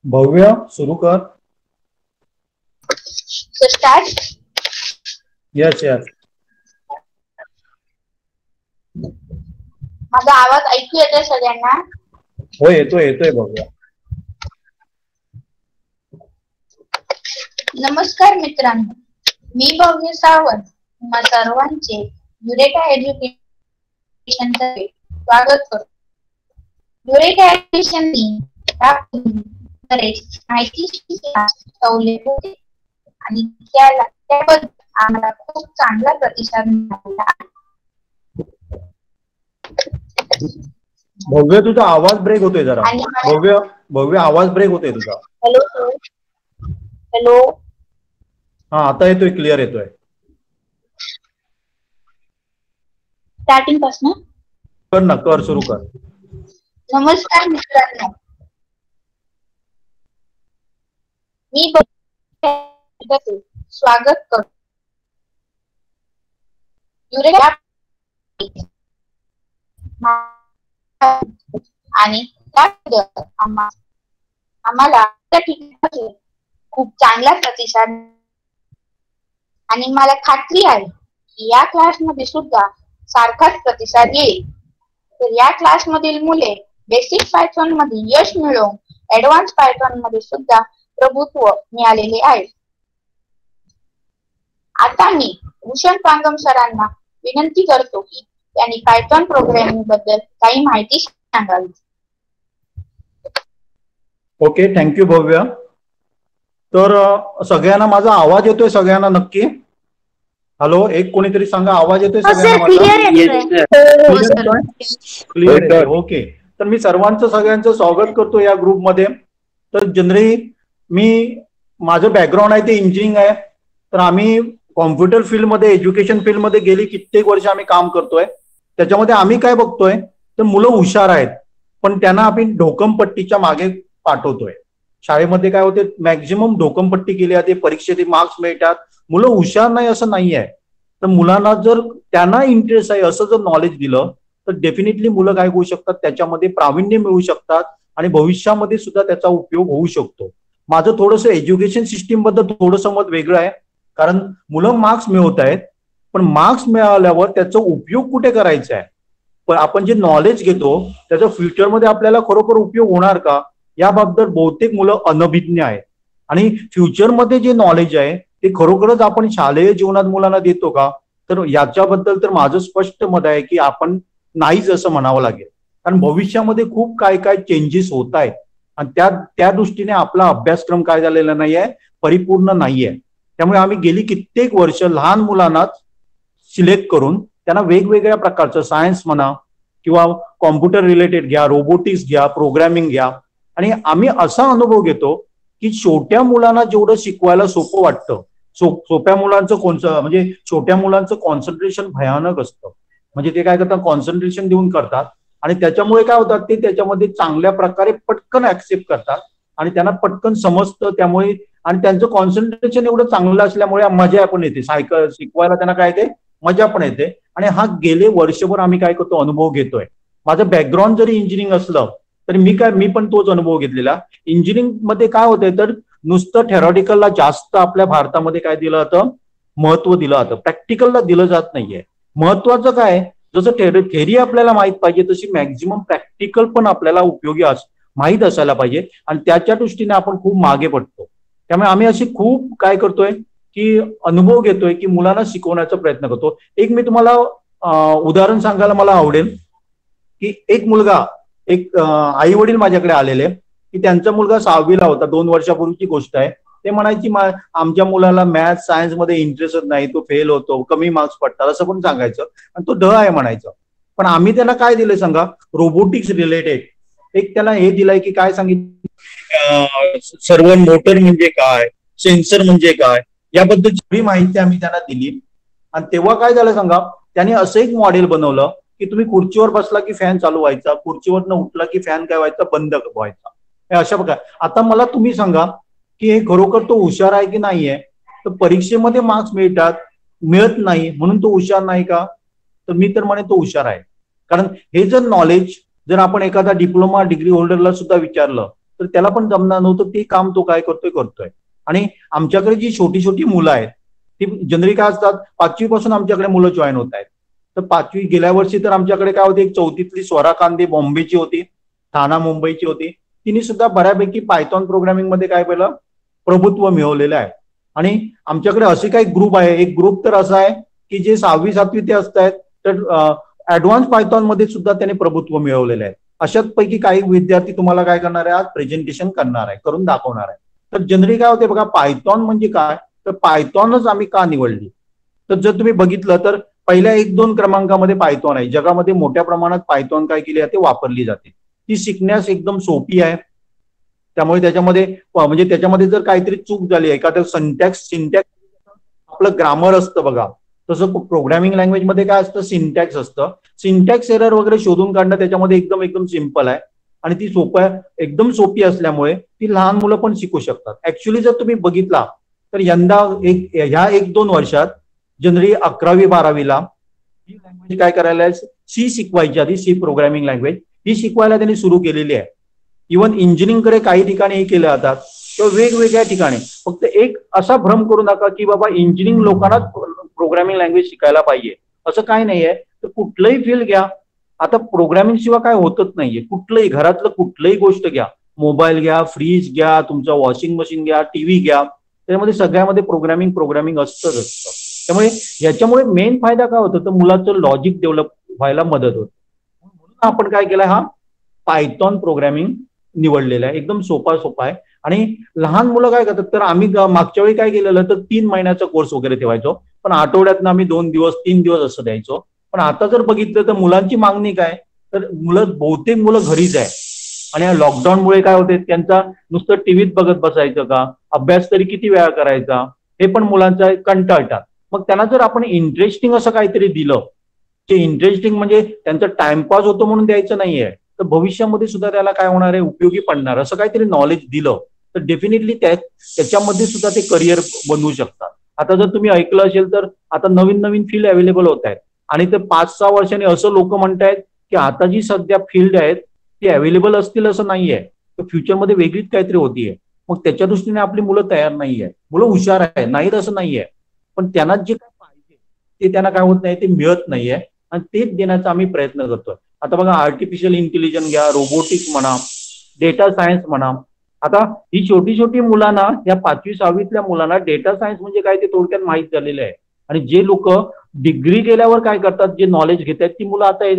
भव्य सुरू कर. So start. Yes yes. माझा आवाज ऐकू येतोय सगळ्यांना? हो येतोय येतोय भव्य. नमस्कार मित्रांनो, मी भव्य सावंत तुम्हा सर्वांचे युरेका एज्युकेशन स्वागत करतो. युरेका एज्युकेशन माहिती सवलत होते आणि त्याबद्दल आम्हाला खूप चांगला प्रतिसाद मिळाला. भव्य तुझा आवाज ब्रेक होतोय जरा. भव्य भव्य आवाज ब्रेक होतोय तुझा. Hello hello. हा आता येतोय, क्लिअर येतोय. स्टार्टिंग पासून कर ना, कर सुरू कर. नमस्कार मित्रांनो, मी स्वागत करतो. युरेका आणि आम्हाला त्या ठिकाणी खूप चांगला प्रतिसाद आणि मला खात्री आहे की या क्लासमध्ये सुद्धा सारखाच प्रतिसाद येईल. तर या क्लासमधील मुले बेसिक पायथॉन मध्ये यश मिळवून ऍडव्हान्स पायथॉन मध्ये सुद्धा प्रभुत्व मिळालेले आहे. आता मी भूषण पांगम सरांना विनंती करतो की त्यांनी पायथॉन प्रोग्रामिंग बद्दल काही माहिती सांगावी. ओके, थँक्यू भव्य. तर सगळ्यांना माझा आवाज येतोय? सगळ्यांना नक्की? हॅलो, एक कोणीतरी सांगा, आवाज येतोय सगळ्यांना? क्लिअर येतोय. ओके, तर मी सर्वांचं सगळ्यांचं स्वागत करतो या ग्रुपमध्ये. तर जनरली माझं बॅकग्राऊंड आहे ते इंजिनिअरिंग आहे. तर आम्ही कॉम्प्युटर फील्डमध्ये, एज्युकेशन फील्डमध्ये गेली कित्येक वर्ष आम्ही काम करतोय. त्याच्यामध्ये आम्ही काय बघतोय तर मुलं हुशार आहेत, पण त्यांना आम्ही ढोकमपट्टीच्या मागे पाठवतोय. शाळेमध्ये काय होते, मॅक्झिमम ढोकमपट्टी केली जाते, परीक्षेचे मार्क्स मिळतात. मुलं हुशार नाही असं नाही आहे. तर मुलांना जर त्यांना इंटरेस्ट आहे असं जर नॉलेज दिलं तर डेफिनेटली मुलं काय होऊ शकतात, त्याच्यामध्ये प्रावीण्य मिळवू शकतात आणि भविष्यामध्ये सुद्धा त्याचा उपयोग होऊ शकतो. माझं थोडंसं एज्युकेशन सिस्टीम बद्दल थोडंसं मत वेगळं आहे. कारण मुलं मार्क्स मिळवत आहेत, पण मार्क्स मिळाल्यावर त्याचा उपयोग कुठे करायचा आहे, पण आपण जे नॉलेज घेतो त्याचा फ्युचरमध्ये आपल्याला खरोखर उपयोग होणार का, याबाबत बहुतेक मुलं अनभिज्ञ आहेत. आणि फ्युचरमध्ये जे नॉलेज आहे ते खरोखरच आपण शालेय जीवनात मुलांना देतो का, तर याच्याबद्दल तर माझं स्पष्ट मत आहे की आपण नाहीच असं म्हणावं लागेल. कारण भविष्यामध्ये खूप काय काय चेंजेस होत आहेत आणि त्या दृष्टीने आपला अभ्यासक्रम काय झालेला नाहीये, परिपूर्ण नाहीये. त्यामुळे आम्ही गेली कित्येक वर्ष लहान मुलांनाच सिलेक्ट करून त्यांना वेगवेगळ्या प्रकारचं सायन्स म्हणा किंवा कॉम्प्युटर रिलेटेड घ्या, रोबोटिक्स घ्या, प्रोग्रामिंग घ्या, आणि आम्ही असा अनुभव घेतो की छोट्या मुलांना जेवढं शिकवायला सोपं वाटतं, सोप्या मुलांचं म्हणजे छोट्या मुलांचं कॉन्सन्ट्रेशन भयानक असतं. म्हणजे ते काय करतात, कॉन्सन्ट्रेशन देऊन करतात आणि त्याच्यामुळे काय होतात, ते त्याच्यामध्ये चांगल्या प्रकारे पटकन ऍक्सेप्ट करतात आणि त्यांना पटकन समजतं. त्यामुळे आणि त्यांचं कॉन्सन्ट्रेशन एवढं चांगलं असल्यामुळे मजा पण येते, शिकवायला त्यांना काय येते, मजा पण येते. आणि हा गेले वर्षभर आम्ही काय करतो, अनुभव घेतोय. माझं बॅकग्राऊंड जरी इंजिनिअरिंग असलं तरी मी पण तोच अनुभव घेतलेला. इंजिनिअरिंग मध्ये काय होतंय तर नुसतं थेरॉटिकलला जास्त आपल्या भारतामध्ये काय दिलं जातं, महत्व दिलं जातं, प्रॅक्टिकलला दिलं जात नाहीये. महत्वाचं काय, जसं थेरी आपल्याला माहित पाहिजे तशी मॅक्झिमम प्रॅक्टिकल पण आपल्याला उपयोगी माहित असायला पाहिजे आणि त्याच्या दृष्टीने आपण खूप मागे पडतो. त्यामुळे आम्ही अशी खूप काय करतोय की अनुभव घेतोय की मुलांना शिकवण्याचा प्रयत्न करतो. एक मी तुम्हाला उदाहरण सांगायला मला आवडेल की एक आई वडील माझ्याकडे आलेले की त्यांचा मुलगा 6वीला होता, 2 वर्षापूर्वीची गोष्ट आहे. ते म्हणायची आमच्या मुलाला मॅथ सायन्स मध्ये इंटरेस्टच नाही, तो फेल होतो, कमी मार्क्स पडतात असं पण सांगायचं आणि तो ढ आहे म्हणायचं. पण आम्ही त्याला काय दिलंय सांगा, रोबोटिक्स रिलेटेड एक त्याला हे दिलंय की काय सांगितलं, सर्व मोटर म्हणजे काय, सेन्सर म्हणजे काय, याबद्दल सगळी माहिती आम्ही त्यांना दिली. आणि तेव्हा काय झालं सांगा, त्यांनी असं एक मॉडेल बनवलं की तुम्ही खुर्चीवर बसला की फॅन चालू व्हायचा, खुर्चीवरनं उठला की फॅन काय व्हायचा, बंद व्हायचा. हे अशा प्रकारे. आता मला तुम्ही सांगा की हे खरोखर तो हुशार आहे की नाहीये. तर परीक्षेमध्ये मार्क्स मिळत नाही म्हणून तो हुशार नाही का, तर मी तर म्हणे तो हुशार आहे. कारण हे जर नॉलेज जर आपण एखादा डिप्लोमा डिग्री होल्डरला सुद्धा विचारलं तर तर त्याला पण जमणार नव्हतं, ते काम तो काय करतोय. आणि आमच्याकडे जी छोटी छोटी मुलं आहेत ती जनरली काय असतात, 5वी पासून आमच्याकडे मुलं जॉईन होत आहेत. तर 5वी गेल्या वर्षी तर आमच्याकडे काय होती, एक 4थीतली स्वरा कांदे बॉम्बेची होती, ठाणा मुंबईची होती. तिने सुद्धा बऱ्यापैकी पायथॉन प्रोग्रामिंग मध्ये काय केलं, प्रभुत्व मिळवलेलं आहे. आणि आमच्याकडे असे काही ग्रुप आहे, एक ग्रुप तर असा आहे की जे 6वी 7वी ते असतात, तर ऍडव्हान्स पायथॉन मध्ये सुद्धा त्याने प्रभुत्व मिळवलेलं आहे. अशाच पैकी काही विद्यार्थी तुम्हाला काय करणार आहे, आज प्रेझेंटेशन करणार आहे, करून दाखवणार आहे. तर जनरली काय होते बघा, पायथॉन म्हणजे काय, तर पायथॉनच आम्ही का निवडली, तर जर तुम्ही बघितलं तर पहिल्या 1-2 क्रमांकामध्ये पायथॉन आहे. जगामध्ये मोठ्या प्रमाणात पायथॉन काय केली जाते, वापरली जाते. ती शिकण्यास एकदम सोपी आहे. त्यामुळे त्याच्यामध्ये म्हणजे त्याच्यामध्ये जर काहीतरी चूक झाली, एखादं सिंटॅक्स आपलं ग्रामर असतं बघा, तसं प्रोग्रामिंग लँग्वेज मध्ये काय असतं, सिंटॅक्स असतं. सिंटॅक्स एरर वगैरे शोधून काढणं त्याच्यामध्ये एकदम एकदम सिम्पल आहे. आणि ती एकदम सोपी असल्यामुळे ती लहान मुलं पण शिकू शकतात. ऍक्च्युली जर तुम्ही बघितला तर यंदा ह्या 1-2 वर्षात जनरली 11वी-12वीला ही लँग्वेज काय करायला, सी शिकवायची आधी, सी प्रोग्रामिंग लँग्वेज ही शिकवायला त्यांनी सुरू केलेली आहे. इव्हन इंजिनिअरिंगकडे काही ठिकाणी हे केले जातात किंवा वेगवेगळ्या ठिकाणी. फक्त एक असा भ्रम करू नका की बाबा इंजिनिअरिंग लोकांनाच प्रोग्रामिंग लँग्वेज शिकायला पाहिजे, असं काही नाहीये. तर कुठलंही फील्ड घ्या, आता प्रोग्रामिंग शिवाय काय होतच नाहीये. कुठलंही घरातलं कुठलंही गोष्ट घ्या, मोबाईल घ्या, फ्रीज घ्या, तुमचा वॉशिंग मशीन घ्या, टीव्ही घ्या, त्याच्यामध्ये सगळ्यामध्ये प्रोग्रामिंग असतंच असतं. त्यामुळे याच्यामुळे मेन फायदा काय होतो, तर मुलाचं लॉजिक डेव्हलप व्हायला मदत होते. म्हणून आपण काय केलं, हा पायथॉन प्रोग्रामिंग निवडलेला आहे. एकदम सोपा आहे. आणि लहान मुलं काय करतात, तर आम्ही मागच्या वेळी काय केलेलं, तर 3 महिन्याचा कोर्स वगैरे ठेवायचो, पण आठवड्यातनं आम्ही 2 दिवस 3 दिवस असं द्यायचो. पण आता जर बघितलं तर मुलांची मागणी काय, तर बहुतेक मुलं घरीच आहे. आणि लॉकडाऊनमुळे काय होते, त्यांचा नुसतं टीव्हीत बघत बसायचं का, अभ्यास तरी किती वेळा करायचा, हे पण मुलांचा कंटाळतात. मग त्यांना जर आपण इंटरेस्टिंग असं काहीतरी दिलं, जे इंटरेस्टिंग म्हणजे त्यांचा टाइमपास होतो म्हणून द्यायचं नाहीये, तर भविष्यामध्ये सुद्धा त्याला काय होणार आहे, उपयोगी पडणार असं काहीतरी नॉलेज दिलं तर डेफिनेटली त्याच्यामध्ये सुद्धा ते करिअर बनवू शकतात. आता जर तुम्ही ऐकलं असेल तर आता नवीन नवीन फील्ड अवेलेबल होत आहेत. आणि ते 5-6 वर्षांनी असं लोक म्हणतायत की आता जी सध्या फील्ड आहेत ती अवेलेबल असतील असं नाहीये, तर फ्युचरमध्ये वेगळीच काहीतरी होतीये. मग त्याच्या दृष्टीने आपली मुलं तयार नाहीये. मुलं हुशार आहे, नाहीत असं नाहीये, पण त्यांना जे काय पाहिजे ते त्यांना काय होत नाही, ते मिळत नाहीये. आणि तेच देण्याचा आम्ही प्रयत्न करतोय. आता बघा, आर्टिफिशियल इंटेलिजन्स घ्या, रोबोटिक्स म्हणा, डेटा सायन्स म्हणा. आता ही छोटी छोटी मुलांना, या 5वी-6वीतल्या मुलांना डेटा सायन्स म्हणजे काय ते थोडक्यात माहीत झालेलं आहे. आणि जे लोक डिग्री केल्यावर काय करतात, जे नॉलेज घेतात ती मुलं आता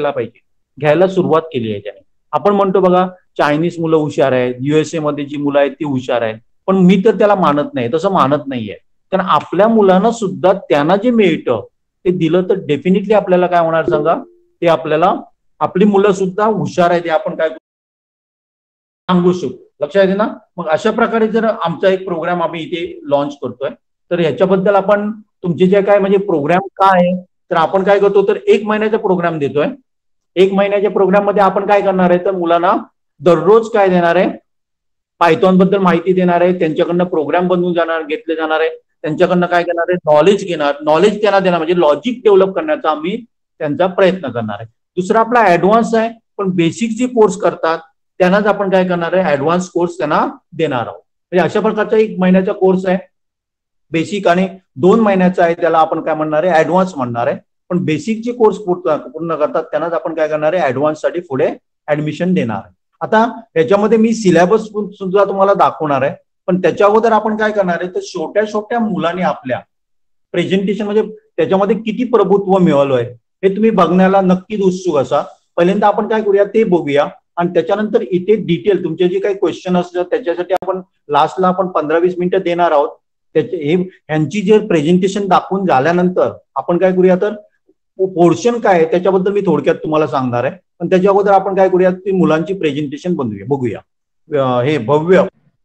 घ्यायला सुरुवात केली आहे त्याने. आपण म्हणतो बघा, चायनीज मुलं हुशार आहेत, USA मध्ये जी मुलं आहेत ती हुशार आहेत, पण मी तर त्याला मानत नाही, तसं मानत नाहीये. कारण आपल्या मुलांना सुद्धा त्यांना जे मिळतं ते दिलं तर डेफिनेटली आपल्याला काय होणार सांगा, ते आपल्याला आपली मुलं सुद्धा हुशार आहेत हे आपण काय सांगू शकतो. लक्षात येते ना. मग अशा प्रकारे जर आमचा एक प्रोग्राम आम्ही इथे लॉन्च करतोय, तर ह्याच्याबद्दल आपण तुमचे जे काय म्हणजे प्रोग्राम काय आहे, तर आपण काय करतो, तर 1 महिन्याचा प्रोग्राम देतोय. 1 महिन्याच्या प्रोग्राम मध्ये आपण काय करणार आहे, तर मुलांना दररोज काय देणार आहे, पायथॉन बद्दल माहिती देणार आहे, त्यांच्याकडनं प्रोग्राम बनवून घेतले जाणार आहे, त्यांच्याकडनं काय करणार आहे, नॉलेज त्यांना देणार, म्हणजे लॉजिक डेव्हलप करण्याचा आम्ही त्यांचा प्रयत्न करणार आहे. दुसरा आपला ऍडव्हान्स आहे, पण बेसिक जे कोर्स करतात त्यांनाच आपण काय करणार आहे, ऍडव्हान्स कोर्स त्यांना देणार आहोत. म्हणजे अशा प्रकारचा 1 महिन्याचा कोर्स आहे बेसिक, आणि 2 महिन्याचा आहे त्याला आपण काय म्हणणार आहे, ऍडव्हान्स म्हणणार आहे. पण बेसिक जे कोर्स पूर्ण करतात त्यांनाच आपण काय करणार आहे, ऍडव्हान्स साठी पुढे ऍडमिशन देणार आहे. आता याच्यामध्ये मी सिलेबस सुद्धा तुम्हाला दाखवणार आहे, पण त्याच्या अगोदर आपण काय करणार आहे, तर छोट्या छोट्या मुलांनी आपल्या प्रेझेंटेशन म्हणजे त्याच्यामध्ये किती प्रभुत्व मिळवलंय हे तुम्ही बघण्याला नक्कीच उत्सुक असा. पहिल्यांदा आपण काय करूया ते बघूया, आणि त्याच्यानंतर इथे डिटेल तुमचे जे काही क्वेश्चन असतात त्याच्यासाठी आपण लास्टला आपण 15-20 मिनिटं देणार आहोत. ह्यांची जे प्रेझेंटेशन दाखवून झाल्यानंतर आपण काय करूया, तर पोर्शन काय आहे त्याच्याबद्दल मी थोडक्यात तुम्हाला सांगणार आहे. पण त्याच्या अगोदर आपण काय करूया, ती मुलांची प्रेझेंटेशन बघूया. हे भव्य.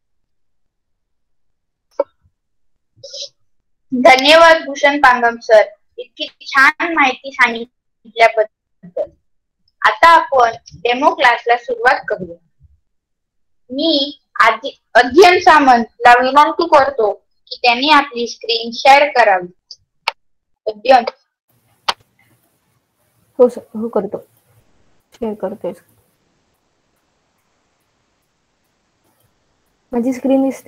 धन्यवाद भूषण पांगम सर, इतकी छान माहिती सांगितल्याबद्दल. आता आपण डेमो क्लासला सुरुवात करूया. मी अध्ययन सामंतला विनंती करतो की त्यांनी आपली स्क्रीन शेअर करावी. अध्ययन. हो सर, हो करतो, शेअर करतोय. माझी स्क्रीन दिसते?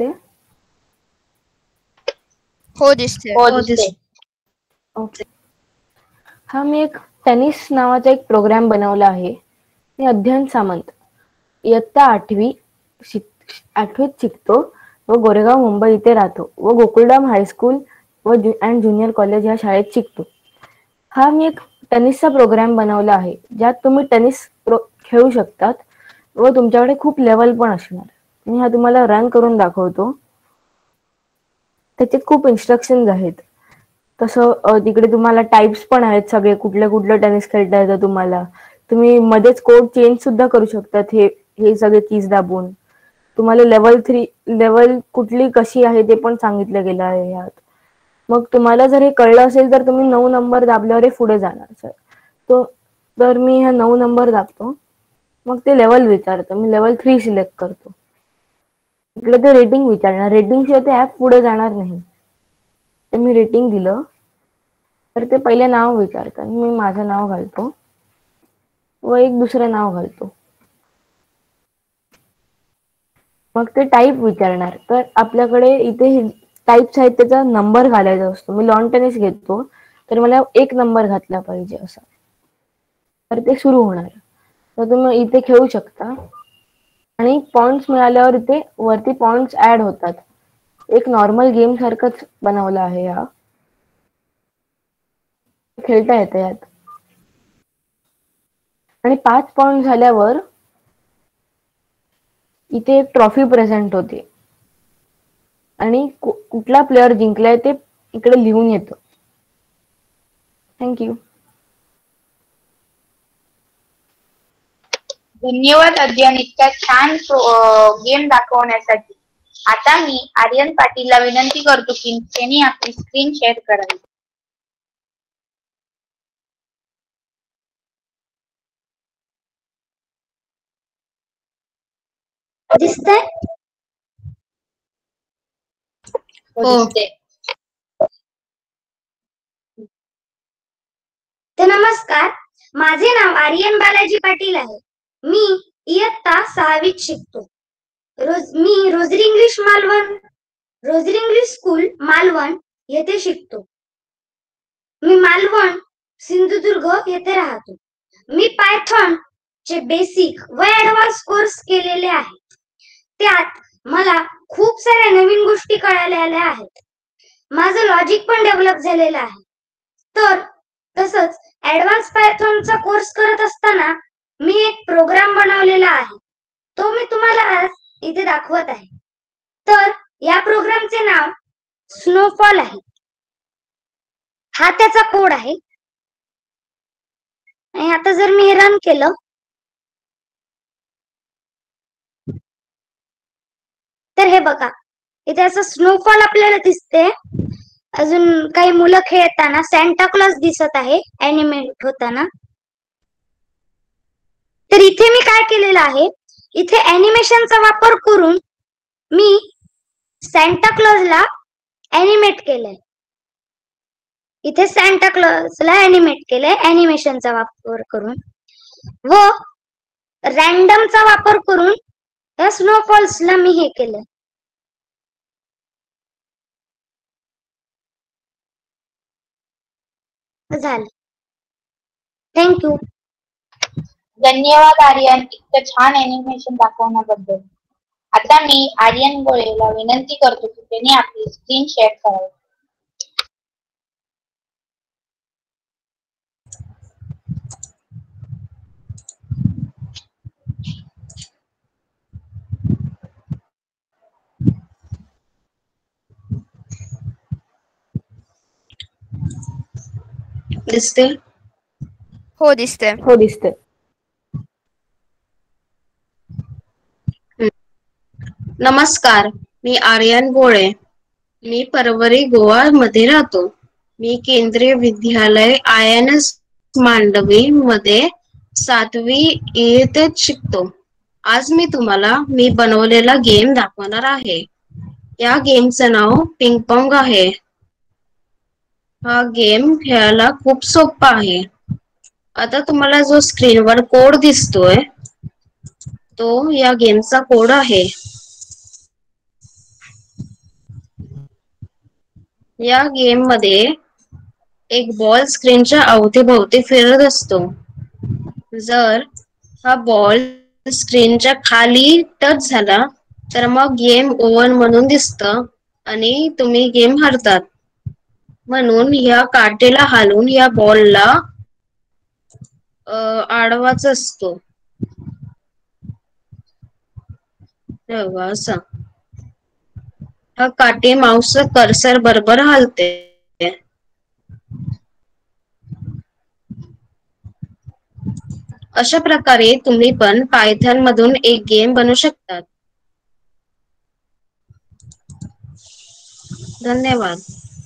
हो दिसते. हो दिसते. ओके. हा मी एक टेनिस नावाचा एक प्रोग्राम बनवला आहे. मी अध्ययन सामंत इयत्ता 8वीत शिकतो व गोरेगाव मुंबई इथे राहतो व गोकुलधाम हायस्कूल व अँड ज्युनियर कॉलेज या शाळेत शिकतो. हा मी एक टेनिसचा प्रोग्राम बनवला आहे ज्यात तुम्ही टेनिस खेळू शकतात व तुमच्याकडे खूप लेवल पण असणार. मी हा तुम्हाला रन करून दाखवतो. त्याचे खूप इन्स्ट्रक्शन्स आहेत. तसं तिकडे तुम्हाला टाइप्स पण आहेत सगळे, कुठलं टेनिस खेळता येतं तुम्हाला. तुम्ही मध्येच कोड चेंज सुद्धा करू शकतात हे सगळे कीज दाबून. तुम्हाला लेवल कुठली कशी आहे ते पण सांगितलं गेलं आहे यात. मग तुम्हाला जर हे कळलं असेल तर तुम्ही 9 नंबर दाबल्यावर हे पुढे जाणार सर. तर मी हा 9 नंबर दाबतो. मग ते लेवल विचारतं. मी लेवल 3 सिलेक्ट करतो. इकडे ते रेटिंग विचारणार. रेटिंग शिवाय ते ऍप पुढे जाणार नाही. तर मी रेटिंग दिलं तर ते पहिले नाव विचारतात. मी माझं नाव घालतो व एक दुसरं नाव घालतो. मग ते टाईप विचारणार. तर आपल्याकडे इथे टाईप्स आहेत त्याचा नंबर घालायचा असतो. मी लॉन टेनिस घेतो तर मला 1 नंबर घातला पाहिजे असा. तर ते सुरू होणार. तर तुम्ही इथे खेळू शकता आणि पॉइंट्स मिळाल्यावर इथे वरती पॉइंट्स ऍड होतात. एक नॉर्मल गेम सारखंच बनवलं आहे हा. खेळता येतं यात. आणि 5 पॉइंट झाल्यावर इथे एक ट्रॉफी प्रेझेंट होते आणि कुठला प्लेअर जिंकलाय ते इकडे लिहून येतं. थँक्यू. धन्यवाद अध्ययन इतक्या छान गेम दाखवण्यासाठी. आता मी आर्यन पाटीलला विनंती करतो की त्यांनी आपली स्क्रीन शेअर करावी. दिसतंय? हो दिसते. तर नमस्कार, माझे नाव आर्यन बालाजी पाटील आहे. मी इयत्ता 6वीत शिकतो. मी रोजरी इंग्लिश स्कूल मालवण येथे शिकतो. मी मालवण सिंधुदुर्ग येथे राहतो. मी पायथॉन चे बेसिक व ऍडव्हान्स कोर्स केलेले आहेत. त्यात मला खूप साऱ्या नवीन गोष्टी कळालेल्या आहेत. माझं लॉजिक पण डेव्हलप झालेलं आहे. तर तसंच ऍडव्हान्स पायथॉनचा कोर्स करत असताना मी एक प्रोग्राम बनवलेला आहे. तो मी तुम्हाला आज इथे दाखवत आहे. तर या प्रोग्रामचे नाव स्नोफॉल आहे. हा त्याचा कोड आहे. आणि आता जर मी हे रन केलं तर हे बघा, इथे असं स्नोफॉल आपल्याला दिसते. अजून काही मुलं खेळताना सॅन्टा क्लॉज दिसत आहे ऍनिमेट होताना. तर इथे मी काय केलेलं आहे, इथे ऍनिमेशनचा वापर करून मी सॅन्टा क्लॉजला ऍनिमेट केलंय. इथे सॅन्टा क्लॉजला ऍनिमेट केलंय ऍनिमेशनचा वापर करून व रॅन्डमचा वापर करून या स्नोफॉल्सला मी हे केलंय. झालं. थँक्यू. धन्यवाद आर्यन इतकं छान ऍनिमेशन दाखवण्याबद्दल. आता मी आर्यन गोळेला विनंती करतो की त्यांनी आपली स्क्रीन शेअर करावी. दिसते? हो दिसते. हो दिसते. नमस्कार, मी आर्यन गोळे. मी परवरी गोवा मध्ये राहतो. मी केंद्रीय विद्यालय INS मांडवी मध्ये 7वी इयत्तेत शिकतो. आज मी तुम्हाला मी बनवलेला गेम दाखवणार आहे. या गेमचं नाव पिंग पॉंग आहे. हा गेम खेळायला खूप सोपा आहे. आता तुम्हाला जो स्क्रीनवर कोड दिसतोय तो या गेमचा कोड आहे. या गेम मध्ये एक बॉल स्क्रीनच्या अवतीभोवती फिरत असतो. जर हा बॉल स्क्रीनच्या खाली टच झाला तर मग गेम ओव्हर म्हणून दिसतं आणि तुम्ही गेम हरतात. म्हणून ह्या काठीला हालून या बॉलला आडवाच असतो. असा हा काठी माऊसचा कर्सर बरोबर हलते. अशा प्रकारे तुम्ही पण पायथन मधून एक गेम बनवू शकतात. धन्यवाद.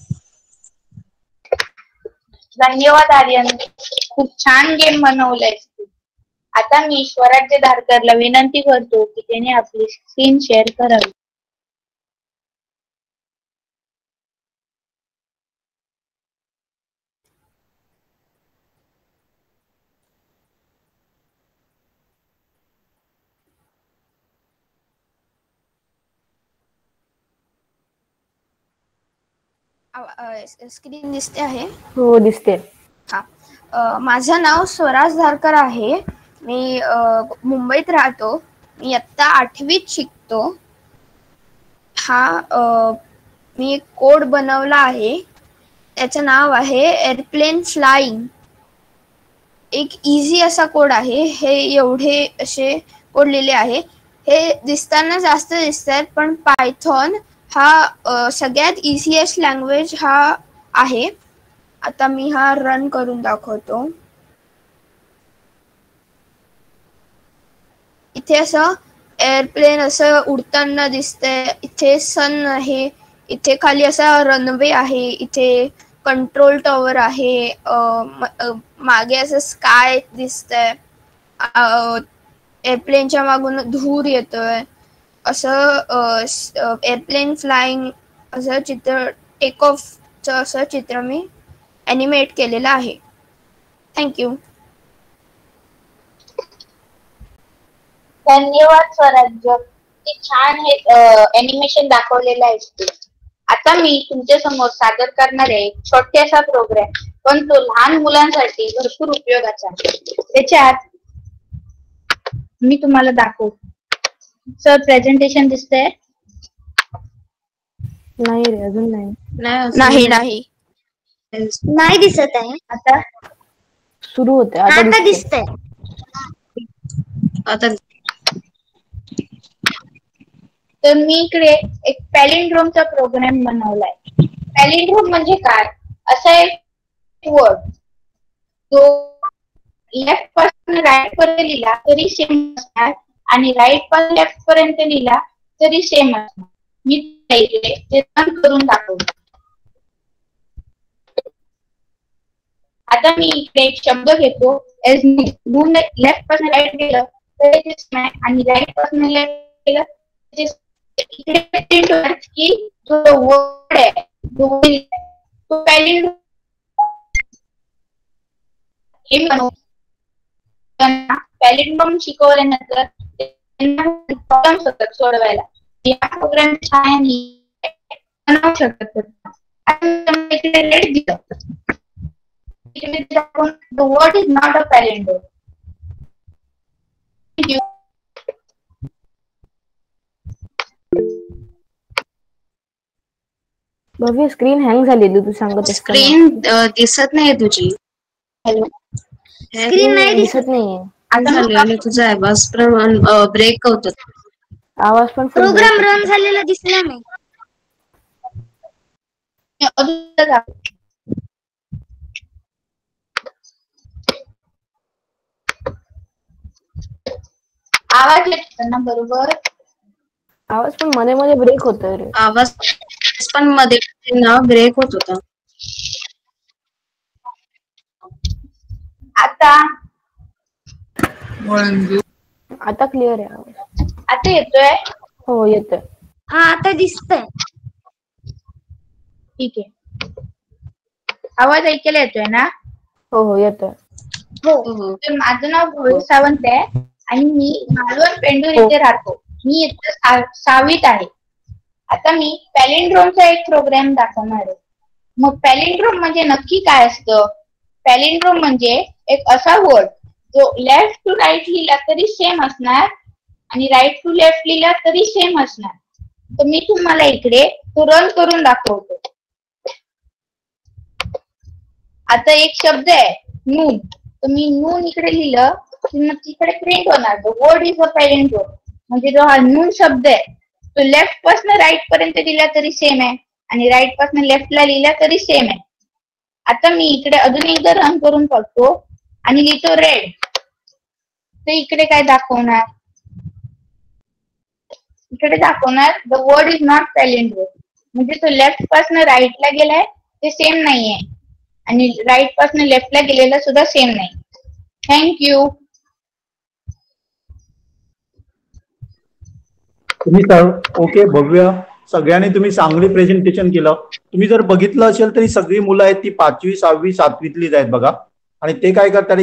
धन्यवाद आर्यन, खूप छान गेम बनवलाय. आता मी स्वराज्य धारकरला विनंती करतो की त्याने आपली स्क्रीन शेअर करावी. स्क्रीन दिसते आहे? हो दिसते. माझं नाव स्वराज धारकर आहे. मी मुंबईत राहतो. मी आत्ता 8वीत शिकतो. मी एक कोड बनवला आहे. त्याचं नाव आहे एअरप्लेन फ्लाइंग. एक इझी असा कोड आहे. हे एवढे असे कोड लिहिले आहे. हे दिसताना जास्त दिसतात पण पायथॉन हा सगळ्यात इझीएस्ट लँग्वेज हा आहे. आता मी हा रन करून दाखवतो. इथे असं एअरप्लेन असं उडताना दिसतंय. इथे सन आहे. इथे खाली असा रनवे आहे. इथे कंट्रोल टॉवर आहे. मागे असं स्काय दिसतंय. एअरप्लेनच्या मागून धूर येतोय. असं एअरप्लेन फ्लाइंग असं चित्र, टेक ऑफचं असं चित्र मी ॲनिमेट केलेलं आहे. थँक्यू. धन्यवाद स्वराज्य, ते छान हे ॲनिमेशन दाखवलेलं आहे. आता मी तुमच्या समोर सादर करणार आहे एक छोटासा प्रोग्राम, पण तो लहान मुलांसाठी भरपूर उपयोगाचा आहे. त्याच्यात मी तुम्हाला दाखवतो. सर प्रेझेंटेशन दिसतंय? नाही रे, अजून नाही. नाही दिसत आहे. आता सुरू होते. आता दिसतंय. आता तर मी इकडे एक पॅलिंड्रोमचा प्रोग्राम बनवलाय. पॅलिंड्रोम म्हणजे काय? असा एक वर्ड जो लेफ्ट पासून राईट पर्यंत लिहिला तरी सेम असणार आणि राईट पासून लेफ्ट पर्यंत लिहिला तरी सेम असणार. मी ते रन करून दाखवतो. आता मी इकडे एक शब्द घेतो. लेफ्ट पासून राईट गेलं तर आणि राईट पासून लेफ्ट गेलं की जो वर्ड आहे तो पॅलिंड्रोम पॅलिंड्रोम शिकवल्यानंतर प्रॉब्लेम्स होतात सोडवायला. या प्रोग्राम सहाय्याने बनवू शकतात. The word is not a palindrome. Thank you. Bhavya screen hang झाली तू सांगत. स्क्रीन दिसत नाही तुझी. हॅलो, स्क्रीन नाही दिसत नाहीये. आणि तुझा आवाज ब्रेक होतो. आवाज पण प्रोग्राम रन झालेला दिसला नाही. आवाज येतो ना बरोबर? आवाज पण मध्ये मध्ये ब्रेक होतोय रे. आवाज पण मध्ये ना ब्रेक होत होता. आता क्लिअर आहे आवाज. आता येतोय? हो येतोय. हा आता दिसतंय. ठीक आहे. आवाज ऐकायला येतोय ना? हो हो येतोय. हो. तर माझं नाव भोळे सावंत आहे आणि मी मालवण पेंडूर येथे राहतो. मी इथं 6वीत आहे. आता मी पॅलिंड्रोमचा एक प्रोग्राम दाखवणार आहे. मग पॅलिंड्रोम म्हणजे नक्की काय असतं? पॅलिंड्रोम म्हणजे एक असा वर्ड जो लेफ्ट टू राईट लिहिला तरी सेम असणार आणि राईट टू लेफ्ट लिहिला तरी सेम असणार. तर मी तुम्हाला इकडे तो रन करून दाखवतो. आता एक शब्द आहे नून, तर मी नून इकडे लिहिलं की मग तिकडे प्रिंट होणार the word is a palindrome. म्हणजे जो हा नून शब्द आहे तो लेफ्ट पासून राईट पर्यंत लिहिला तरी सेम आहे आणि राईट पासून लेफ्टला लिहिला तरी सेम आहे. आता मी इकडे अजून एकदा रन करून बघतो आणि लिहितो रेड, तर इकडे काय दाखवणार? इकडे दाखवणार the word is not palindrome. म्हणजे तो लेफ्ट पासून राईटला गेलाय ते सेम नाहीये आणि राईट पासून लेफ्टला गेलेला सुद्धा सेम नाही. थँक्यू. तुम्ही ओके बघूया. सगळ्यांनी तुम्ही चांगले प्रेझेंटेशन केलं. तुम्ही जर बघितलं असेल तरी सगळी मुलं आहेत ती 5वी 6वी 7वीतलीच आहेत बघा. आणि ते काय करतात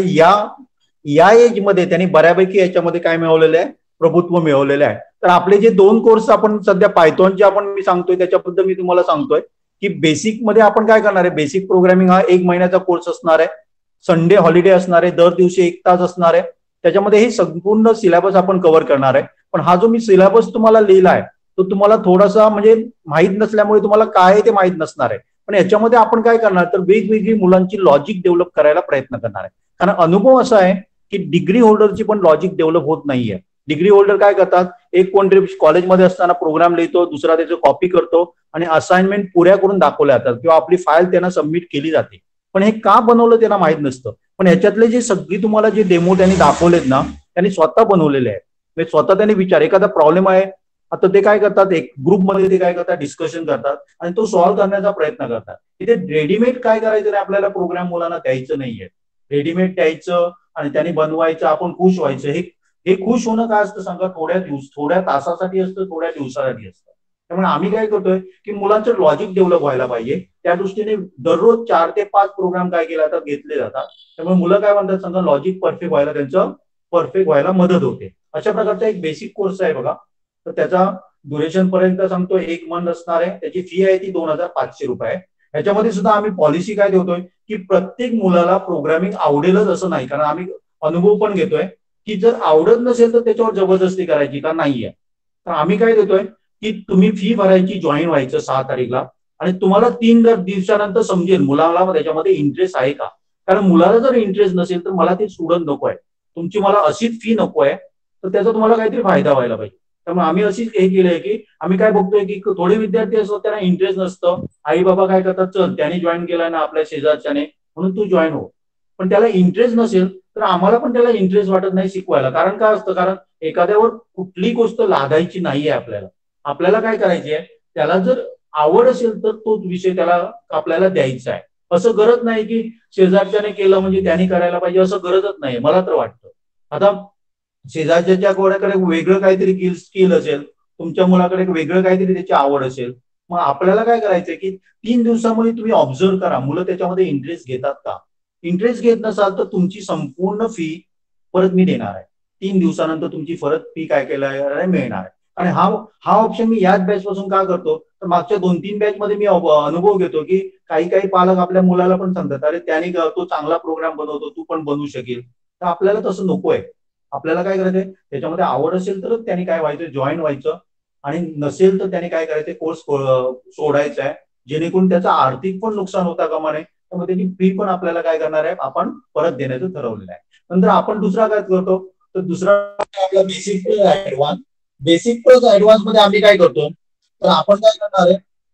या एज मध्ये त्यांनी बऱ्यापैकी याच्यामध्ये काय मिळवलेलं आहे? प्रभुत्व मिळवलेलं आहे. तर आपले जे 2 कोर्स आपण सध्या पायथॉनचे आपण मी सांगतोय त्याच्याबद्दल मी तुम्हाला सांगतोय की बेसिक मध्ये आपण काय करणार आहे? बेसिक प्रोग्रामिंग हा 1 महिन्याचा कोर्स असणार आहे. संडे हॉलिडे असणार आहे. दर दिवशी 1 तास असणार आहे. त्याच्यामध्ये हे संपूर्ण सिलेबस आपण कव्हर करणार आहे. पण हा जो मी सिलेबस तुम्हाला लिहिला आहे तो तुम्हाला थोडासा म्हणजे माहीत नसल्यामुळे तुम्हाला काय आहे ते माहीत नसणार आहे. पण याच्यामध्ये आपण काय करणार तर वेगवेगळी मुलांची लॉजिक डेव्हलप करायला प्रयत्न करणार आहे. कारण अनुभव असा आहे की डिग्री होल्डरची पण लॉजिक डेव्हलप होत नाहीये. डिग्री होल्डर काय करतात? एक कोणतरी कॉलेजमध्ये असताना प्रोग्राम लिहितो, दुसरा त्याचं कॉपी करतो आणि असाइनमेंट पुऱ्या करून दाखवल्या जातात किंवा आपली फाईल त्यांना सबमिट केली जाते. पण हे का बनवलं त्यांना माहित नसतं. पण ह्याच्यातले जे सगळी तुम्हाला जे डेमो त्यांनी दाखवलेत ना त्यांनी स्वतः बनवलेले आहेत. म्हणजे स्वतः त्यांनी विचार एखादा प्रॉब्लेम आहे आता ते काय करतात एक ग्रुपमध्ये ते काय करतात डिस्कशन करतात आणि तो सॉल्व्ह करण्याचा प्रयत्न करतात. इथे रेडीमेड काय करायचं नाही आपल्याला प्रोग्राम मुलांना द्यायचं नाहीये. रेडीमेड द्यायचं आणि त्यांनी बनवायचं आपण खुश व्हायचं. हे खुश होणं काय असतं सांगा? थोड्या तासासाठी असतं, थोड्या दिवसासाठी असतं. त्यामुळे आम्ही काय करतोय की मुलांचं लॉजिक डेव्हलप व्हायला पाहिजे त्या दृष्टीने दररोज 4 ते 5 प्रोग्राम काय केले जातात घेतले जातात. त्यामुळे मुलं काय म्हणतात सांगा लॉजिक परफेक्ट व्हायला त्यांचं परफेक्ट व्हायला मदत होते. अशा प्रकारचा एक बेसिक कोर्स आहे बघा. तर त्याचा ड्युरेशन पर्यंत सांगतो 1 मंथ असणार आहे. त्याची फी आहे ती 2500 रुपये आहे. ह्याच्यामध्ये सुद्धा आम्ही पॉलिसी काय ठेवतोय की प्रत्येक मुलाला प्रोग्रामिंग आवडेलच असं नाही. कारण आम्ही अनुभव पण घेतोय की जर आवडत नसेल तर त्याच्यावर जबरदस्ती करायची का नाहीये. तर आम्ही काय देतोय की तुम्ही फी भरायची, जॉईन व्हायचं 6 तारीखला आणि तुम्हाला 3 दिवसानंतर समजेल मुलाला त्याच्यामध्ये इंटरेस्ट आहे का. कारण मुलाला जर इंटरेस्ट नसेल तर मला ते स्टुडंट नको आहे, तुमची मला अशीच फी नको आहे. तर त्याचा तुम्हाला काहीतरी फायदा व्हायला पाहिजे. त्यामुळे आम्ही अशीच हे केलंय की आम्ही काय बघतोय की थोडे विद्यार्थी असतात त्यांना इंटरेस्ट नसतं. आई बाबा काय करतात चल त्याने जॉईन केलाय ना आपल्या शेजारच्याने म्हणून तू जॉईन हो. पण त्याला इंटरेस्ट नसेल तर आम्हाला पण त्याला इंटरेस्ट वाटत नाही शिकवायला. कारण काय असतं कारण एखाद्यावर कुठली गोष्ट लादायची नाहीये आपल्याला. आपल्याला काय करायची आहे त्याला जर आवड असेल तर तोच विषय त्याला आपल्याला द्यायचा आहे. असं गरज नाही की शेजारच्याने केलं म्हणजे त्याने करायला पाहिजे असं गरजच नाही मला तर वाटतं. आता शेजारच्या कोणाकडे वेगळं काहीतरी स्किल असेल, तुमच्या मुलाकडे वेगळं काहीतरी त्याची आवड असेल, मग आपल्याला काय करायचंय की 3 दिवसामध्ये तुम्ही ऑब्झर्व करा मुलं त्याच्यामध्ये इंटरेस्ट घेतात का. इंटरेस्ट घेत नसाल तर तुमची संपूर्ण फी परत मी देणार आहे. 3 दिवसानंतर तुमची परत फी काय केलं मिळणार आहे. आणि हा ऑप्शन मी याच बॅच पासून का करतो तर मागच्या 2-3 बॅच मध्ये मी अनुभव घेतो की काही पालक आपल्या मुलाला पण सांगतात अरे त्याने तो चांगला प्रोग्राम बनवतो तू पण बनवू शकेल. तर आपल्याला तसं नको आहे. आपल्याला काय करायचंय त्याच्यामध्ये आवड असेल तर त्यांनी काय व्हायचं जॉईन व्हायचं आणि नसेल तर त्याने काय करायचं कोर्स सोडायचा आहे जेणेकरून त्याचं आर्थिक पण नुकसान होता कामा नये. त्यामुळे त्याची फी पण आपल्याला काय करणार आहे आपण परत देण्याचं ठरवलेलं आहे. नंतर आपण दुसरा काय करतो तर दुसरा आपला basic plus advance. Basic plus advance मध्ये आम्ही काय करतो तर आपण काय करणार आहे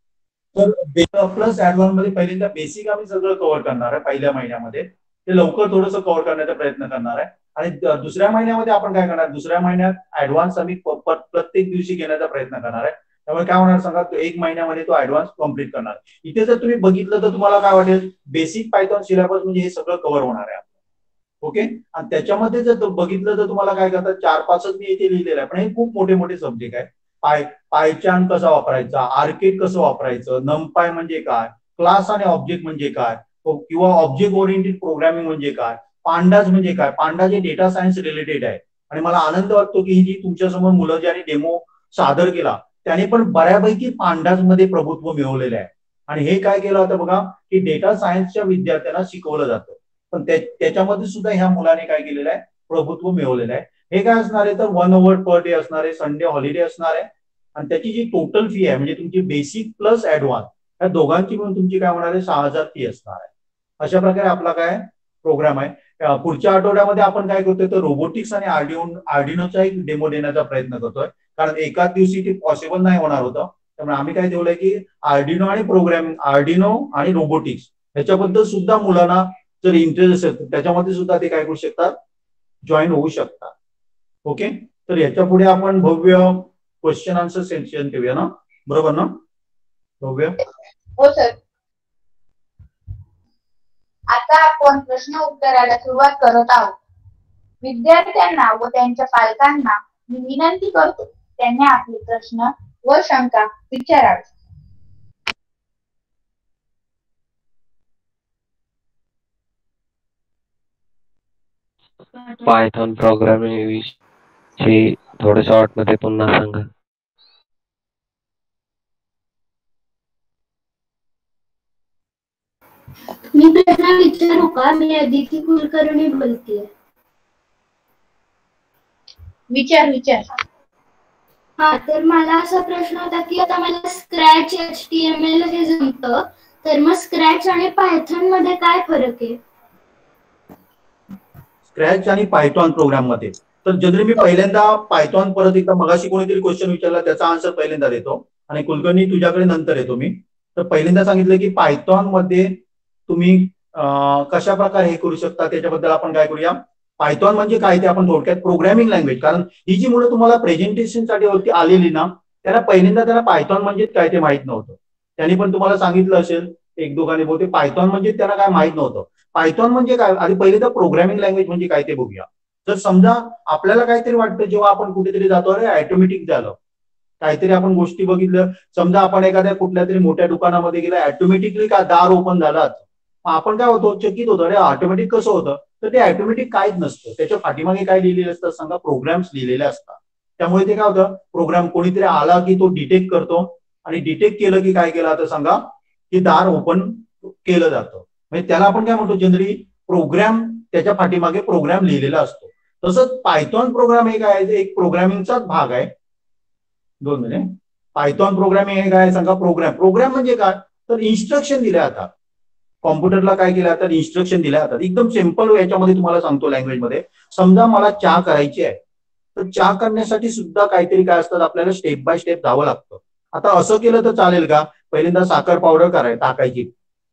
तर प्लस ऍडव्हान्स मध्ये पहिल्यांदा बेसिक आम्ही सगळं कव्हर करणार आहे पहिल्या महिन्यामध्ये. ते लवकर थोडंसं कव्हर करण्याचा प्रयत्न करणार आहे. आणि दुसऱ्या महिन्यामध्ये आपण काय करणार दुसऱ्या महिन्यात ऍडव्हान्स आम्ही प्रत्येक दिवशी घेण्याचा प्रयत्न करणार आहे. त्यामुळे काय होणार सांगा 1 महिन्यामध्ये तो ऍडव्हान्स कम्प्लीट करणार. इथे जर तुम्ही बघितलं तर तुम्हाला काय वाटेल बेसिक पायथॉन सिलेबस म्हणजे हे सगळं कव्हर होणार आहे. ओके. आणि त्याच्यामध्ये जर बघितलं तर तुम्हाला काय करतात 4-5च मी इथे लिहिलेलं आहे पण हे खूप मोठे मोठे सब्जेक्ट आहे. पायचार्ट कसा वापरायचा, आर्किड कसं वापरायचं, नमपाय म्हणजे काय, क्लास आणि ऑब्जेक्ट म्हणजे काय किंवा ऑब्जेक्ट ओरिएंटेड प्रोग्रामिंग म्हणजे काय, पांडाज म्हणजे काय. पांडाज हे डेटा सायन्स रिलेटेड आहे. आणि मला आनंद वाटतो की ही जी तुमच्यासमोर मुलं ज्यांनी डेमो सादर केला त्याने पण बऱ्यापैकी पांडाज मध्ये प्रभुत्व मिळवलेलं आहे. आणि हे काय केलं होतं बघा की डेटा सायन्सच्या विद्यार्थ्यांना शिकवलं जातं, पण त्याच्यामध्ये सुद्धा ह्या मुलाने काय केलेलं आहे, प्रभुत्व मिळवलेलं आहे. हे काय असणार आहे तर 1 hour पर डे असणार आहे, संडे हॉलिडे असणार आहे, आणि त्याची जी टोटल फी आहे म्हणजे तुमची बेसिक प्लस ऍडव्हान्स या दोघांची मिळून तुमची काय होणार आहे 6,000 फी असणार आहे. अशा प्रकारे आपला काय प्रोग्राम आहे. पुढच्या आठवड्यामध्ये आपण काय करतोय तर रोबोटिक्स आणि आर्डिनोचा एक डेमो देण्याचा प्रयत्न करतोय, कारण एकाच दिवशी ते पॉसिबल नाही होणार होतं. त्यामुळे आम्ही काय ठेवलंय की आर्डिनो आणि प्रोग्रामिंग, आर्डिनो आणि रोबोटिक्स ह्याच्याबद्दल सुद्धा मुलांना जर इंटरेस्ट असेल त्याच्यामध्ये सुद्धा ते काय करू शकतात, जॉईन होऊ शकतात. ओके, तर याच्या पुढे आपण भव्य क्वेश्चन आन्सर सेशन ठेवूया ना, बरोबर ना भव्य? हो सर. आता आपण प्रश्न उत्तराला सुरुवात करत आहोत. विद्यार्थ्यांना व त्यांच्या पालकांना मी विनंती करतो त्यांनी आपले प्रश्न व शंका विचारावे. पायथॉन प्रोग्रामिंग विषयी थोडं शॉर्ट मध्ये पुन्हा सांगा. मी प्रश्न विचारू का? मी अदिती कुलकर्णी बोलतेय. विचार. हा, तर मला असा प्रश्न होता की आता मला स्क्रॅच HTML हे जमतं, तर मग स्क्रॅच आणि पायथॉन मध्ये काय फरक आहे? स्क्रॅच आणि पायथॉन प्रोग्राम मध्ये तर जनरली मी पहिल्यांदा पायथॉन परत एकदा मगाशी कोणीतरी क्वेश्चन विचारला त्याचा आन्सर पहिल्यांदा देतो आणि कुलकर्णी तुझ्याकडे नंतर येतो मी. तर पहिल्यांदा सांगितलं की पायथॉन मध्ये तुम्ही कशा प्रकारे हे करू शकता त्याच्याबद्दल आपण काय करूया. पायथॉन म्हणजे काय ते आपण थोडक्यात प्रोग्रामिंग लँग्वेज, कारण ही जी मुलं तुम्हाला प्रेझेंटेशन साठी वरती आलेली ना त्यांना पहिल्यांदा त्यांना पायथॉन म्हणजे काय ते माहित नव्हतं. त्यांनी पण तुम्हाला सांगितलं असेल एक दोघांनी बोलते पायथॉन म्हणजे त्यांना काय माहित नव्हतं. पायथॉन म्हणजे काय, आधी पहिले तर प्रोग्रामिंग लँग्वेज म्हणजे काय ते बघूया. जर समजा आपल्याला काहीतरी वाटतं जेव्हा आपण कुठेतरी जातो अरे ऑटोमॅटिक झालं, काहीतरी आपण गोष्टी बघितलं, समजा आपण एखाद्या कुठल्या तरी मोठ्या दुकानामध्ये गेला ऑटोमॅटिकली का दार ओपन झालं, आपण काय होतो चकित होतो अरे ऑटोमॅटिक कसं होतं. तर ते ऑटोमॅटिक काहीच नसतं, त्याच्या पाठीमागे काय लिहिलेलं असतं सांगा, प्रोग्राम्स लिहिलेले असतात. त्यामुळे ते काय होतं प्रोग्राम कोणीतरी आला की तो डिटेक्ट करतो आणि डिटेक्ट केलं की काय केलं आता सांगा की दार ओपन केलं जातं. म्हणजे त्याला आपण काय म्हणतो जनरली प्रोग्राम, त्याच्या पाठीमागे प्रोग्राम लिहिलेला असतो. तसंच पायथॉन प्रोग्राम हे काय एक प्रोग्रामिंगचाच भाग आहे. 2 मिनिट. पायथॉन प्रोग्रामिंग हे काय सांगा, प्रोग्राम म्हणजे काय तर इन्स्ट्रक्शन दिल्या जातात. कॉम्प्युटरला काय केलं जातं, इन्स्ट्रक्शन दिल्या जातात. एकदम सिम्पल याच्यामध्ये तुम्हाला सांगतो लँग्वेज मध्ये. समजा मला चहा करायची आहे तर चहा करण्यासाठी सुद्धा काहीतरी काय असतात आपल्याला स्टेप बाय स्टेप जावं लागतं. आता असं केलं तर चालेल का, पहिल्यांदा साखर पावडर टाकायची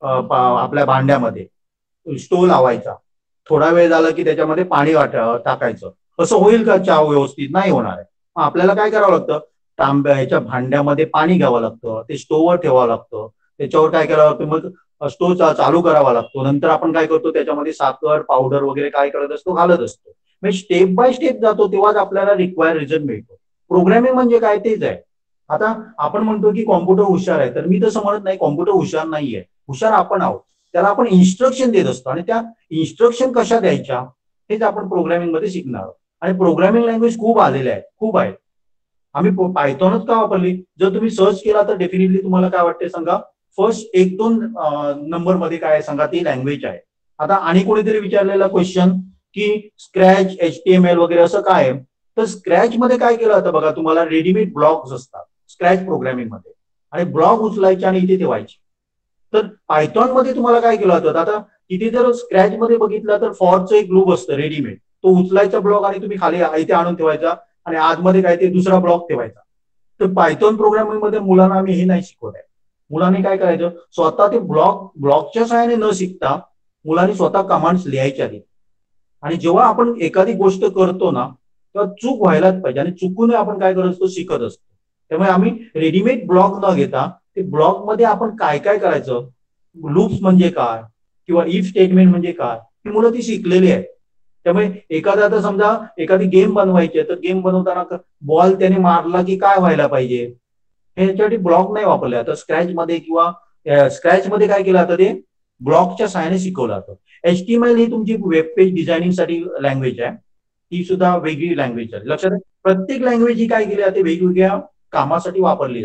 आपल्या भांड्यामध्ये, स्टोव लावायचा, थोडा वेळ झाला की त्याच्यामध्ये पाणी टाकायचं. असं होईल का चहा व्यवस्थित? नाही होणार आहे. आपल्याला काय करावं लागतं, तांब्याच्या भांड्यामध्ये पाणी घ्यावं लागतं, ते स्टोववर ठेवावं लागतं, त्याच्यावर काय करावं लागतं मग स्टोव चालू करावा लागतो. नंतर आपण काय करतो त्याच्यामध्ये साखर पावडर वगैरे काय करत असतो घालत असतो. म्हणजे स्टेप बाय स्टेप जातो तेव्हाच आपल्याला रिक्वायर रिझल्ट मिळतो. प्रोग्रामिंग म्हणजे काय तेच आहे. आता आपण म्हणतो की कॉम्प्युटर हुशार आहे, तर मी तसं म्हणत नाही कॉम्प्युटर हुशार नाहीये, हुशार आपण आहोत. त्याला आपण इन्स्ट्रक्शन देत असतो आणि त्या इन्स्ट्रक्शन कशा द्यायच्या हेच आपण प्रोग्रामिंग मध्ये शिकणार आहोत. आणि प्रोग्रामिंग लँग्वेज खूप आलेल्या आहेत, खूप आहेत. आम्ही पायथॉनच का वापरली, जर तुम्ही सर्च केला तर डेफिनेटली तुम्हाला काय वाटते सांगा, फर्स्ट 1-2 नंबर मध्ये काय सांगा ती लँग्वेज आहे. आता आणि कोणीतरी विचारलेला क्वेश्चन की स्क्रॅच HTML वगैरे असं काय आहे, तर स्क्रॅच मध्ये काय केलं जातं बघा, तुम्हाला रेडीमेड ब्लॉक्स असतात स्क्रॅच प्रोग्रामिंग मध्ये आणि ब्लॉक उचलायचे आणि इथे ठेवायचे. तर पायथॉन मध्ये तुम्हाला काय केलं जातं, आता तिथे जर स्क्रॅच मध्ये बघितलं तर फॉरचं एक लूप असतं रेडीमेड, तो उचलायचा ब्लॉक आणि तुम्ही खाली इथे आणून ठेवायचा आणि आतमध्ये काय ते दुसरा ब्लॉक ठेवायचा. तर पायथॉन प्रोग्रामिंग मध्ये मुलांना आम्ही हे नाही शिकवत आहे. मुलांनी काय करायचं, स्वतः ते ब्लॉकच्या सहाय्याने न शिकता मुलांनी स्वतः कमांड्स लिहायच्या आधी. आणि जेव्हा आपण एखादी गोष्ट करतो ना तेव्हा चूक व्हायलाच पाहिजे आणि चुकून आपण काय करत असतो, शिकत असतो. त्यामुळे आम्ही रेडीमेड ब्लॉक न घेता ते ब्लॉक मध्ये आपण काय काय करायचं, लूप्स म्हणजे काय किंवा इफ स्टेटमेंट म्हणजे काय, ही मुलं ती शिकलेली आहेत. त्यामुळे एखादा आता समजा एखादी गेम बनवायची आहे तर गेम बनवताना बॉल त्याने मारला की काय व्हायला पाहिजे, ह्याच्यासाठी ब्लॉक नाही वापरले आता स्क्रॅच मध्ये, किंवा स्क्रॅच मध्ये काय केलं जातं ते ब्लॉकच्या सहाय्याने शिकवलं जातं. HTML ही तुमची वेब पेज डिझायनिंग साठी लँग्वेज आहे, ती सुद्धा वेगळी लँग्वेज आहे. लक्षात प्रत्येक लँग्वेज ही काय केली जाते वेगवेगळ्या कामासाठी वापरली जाते.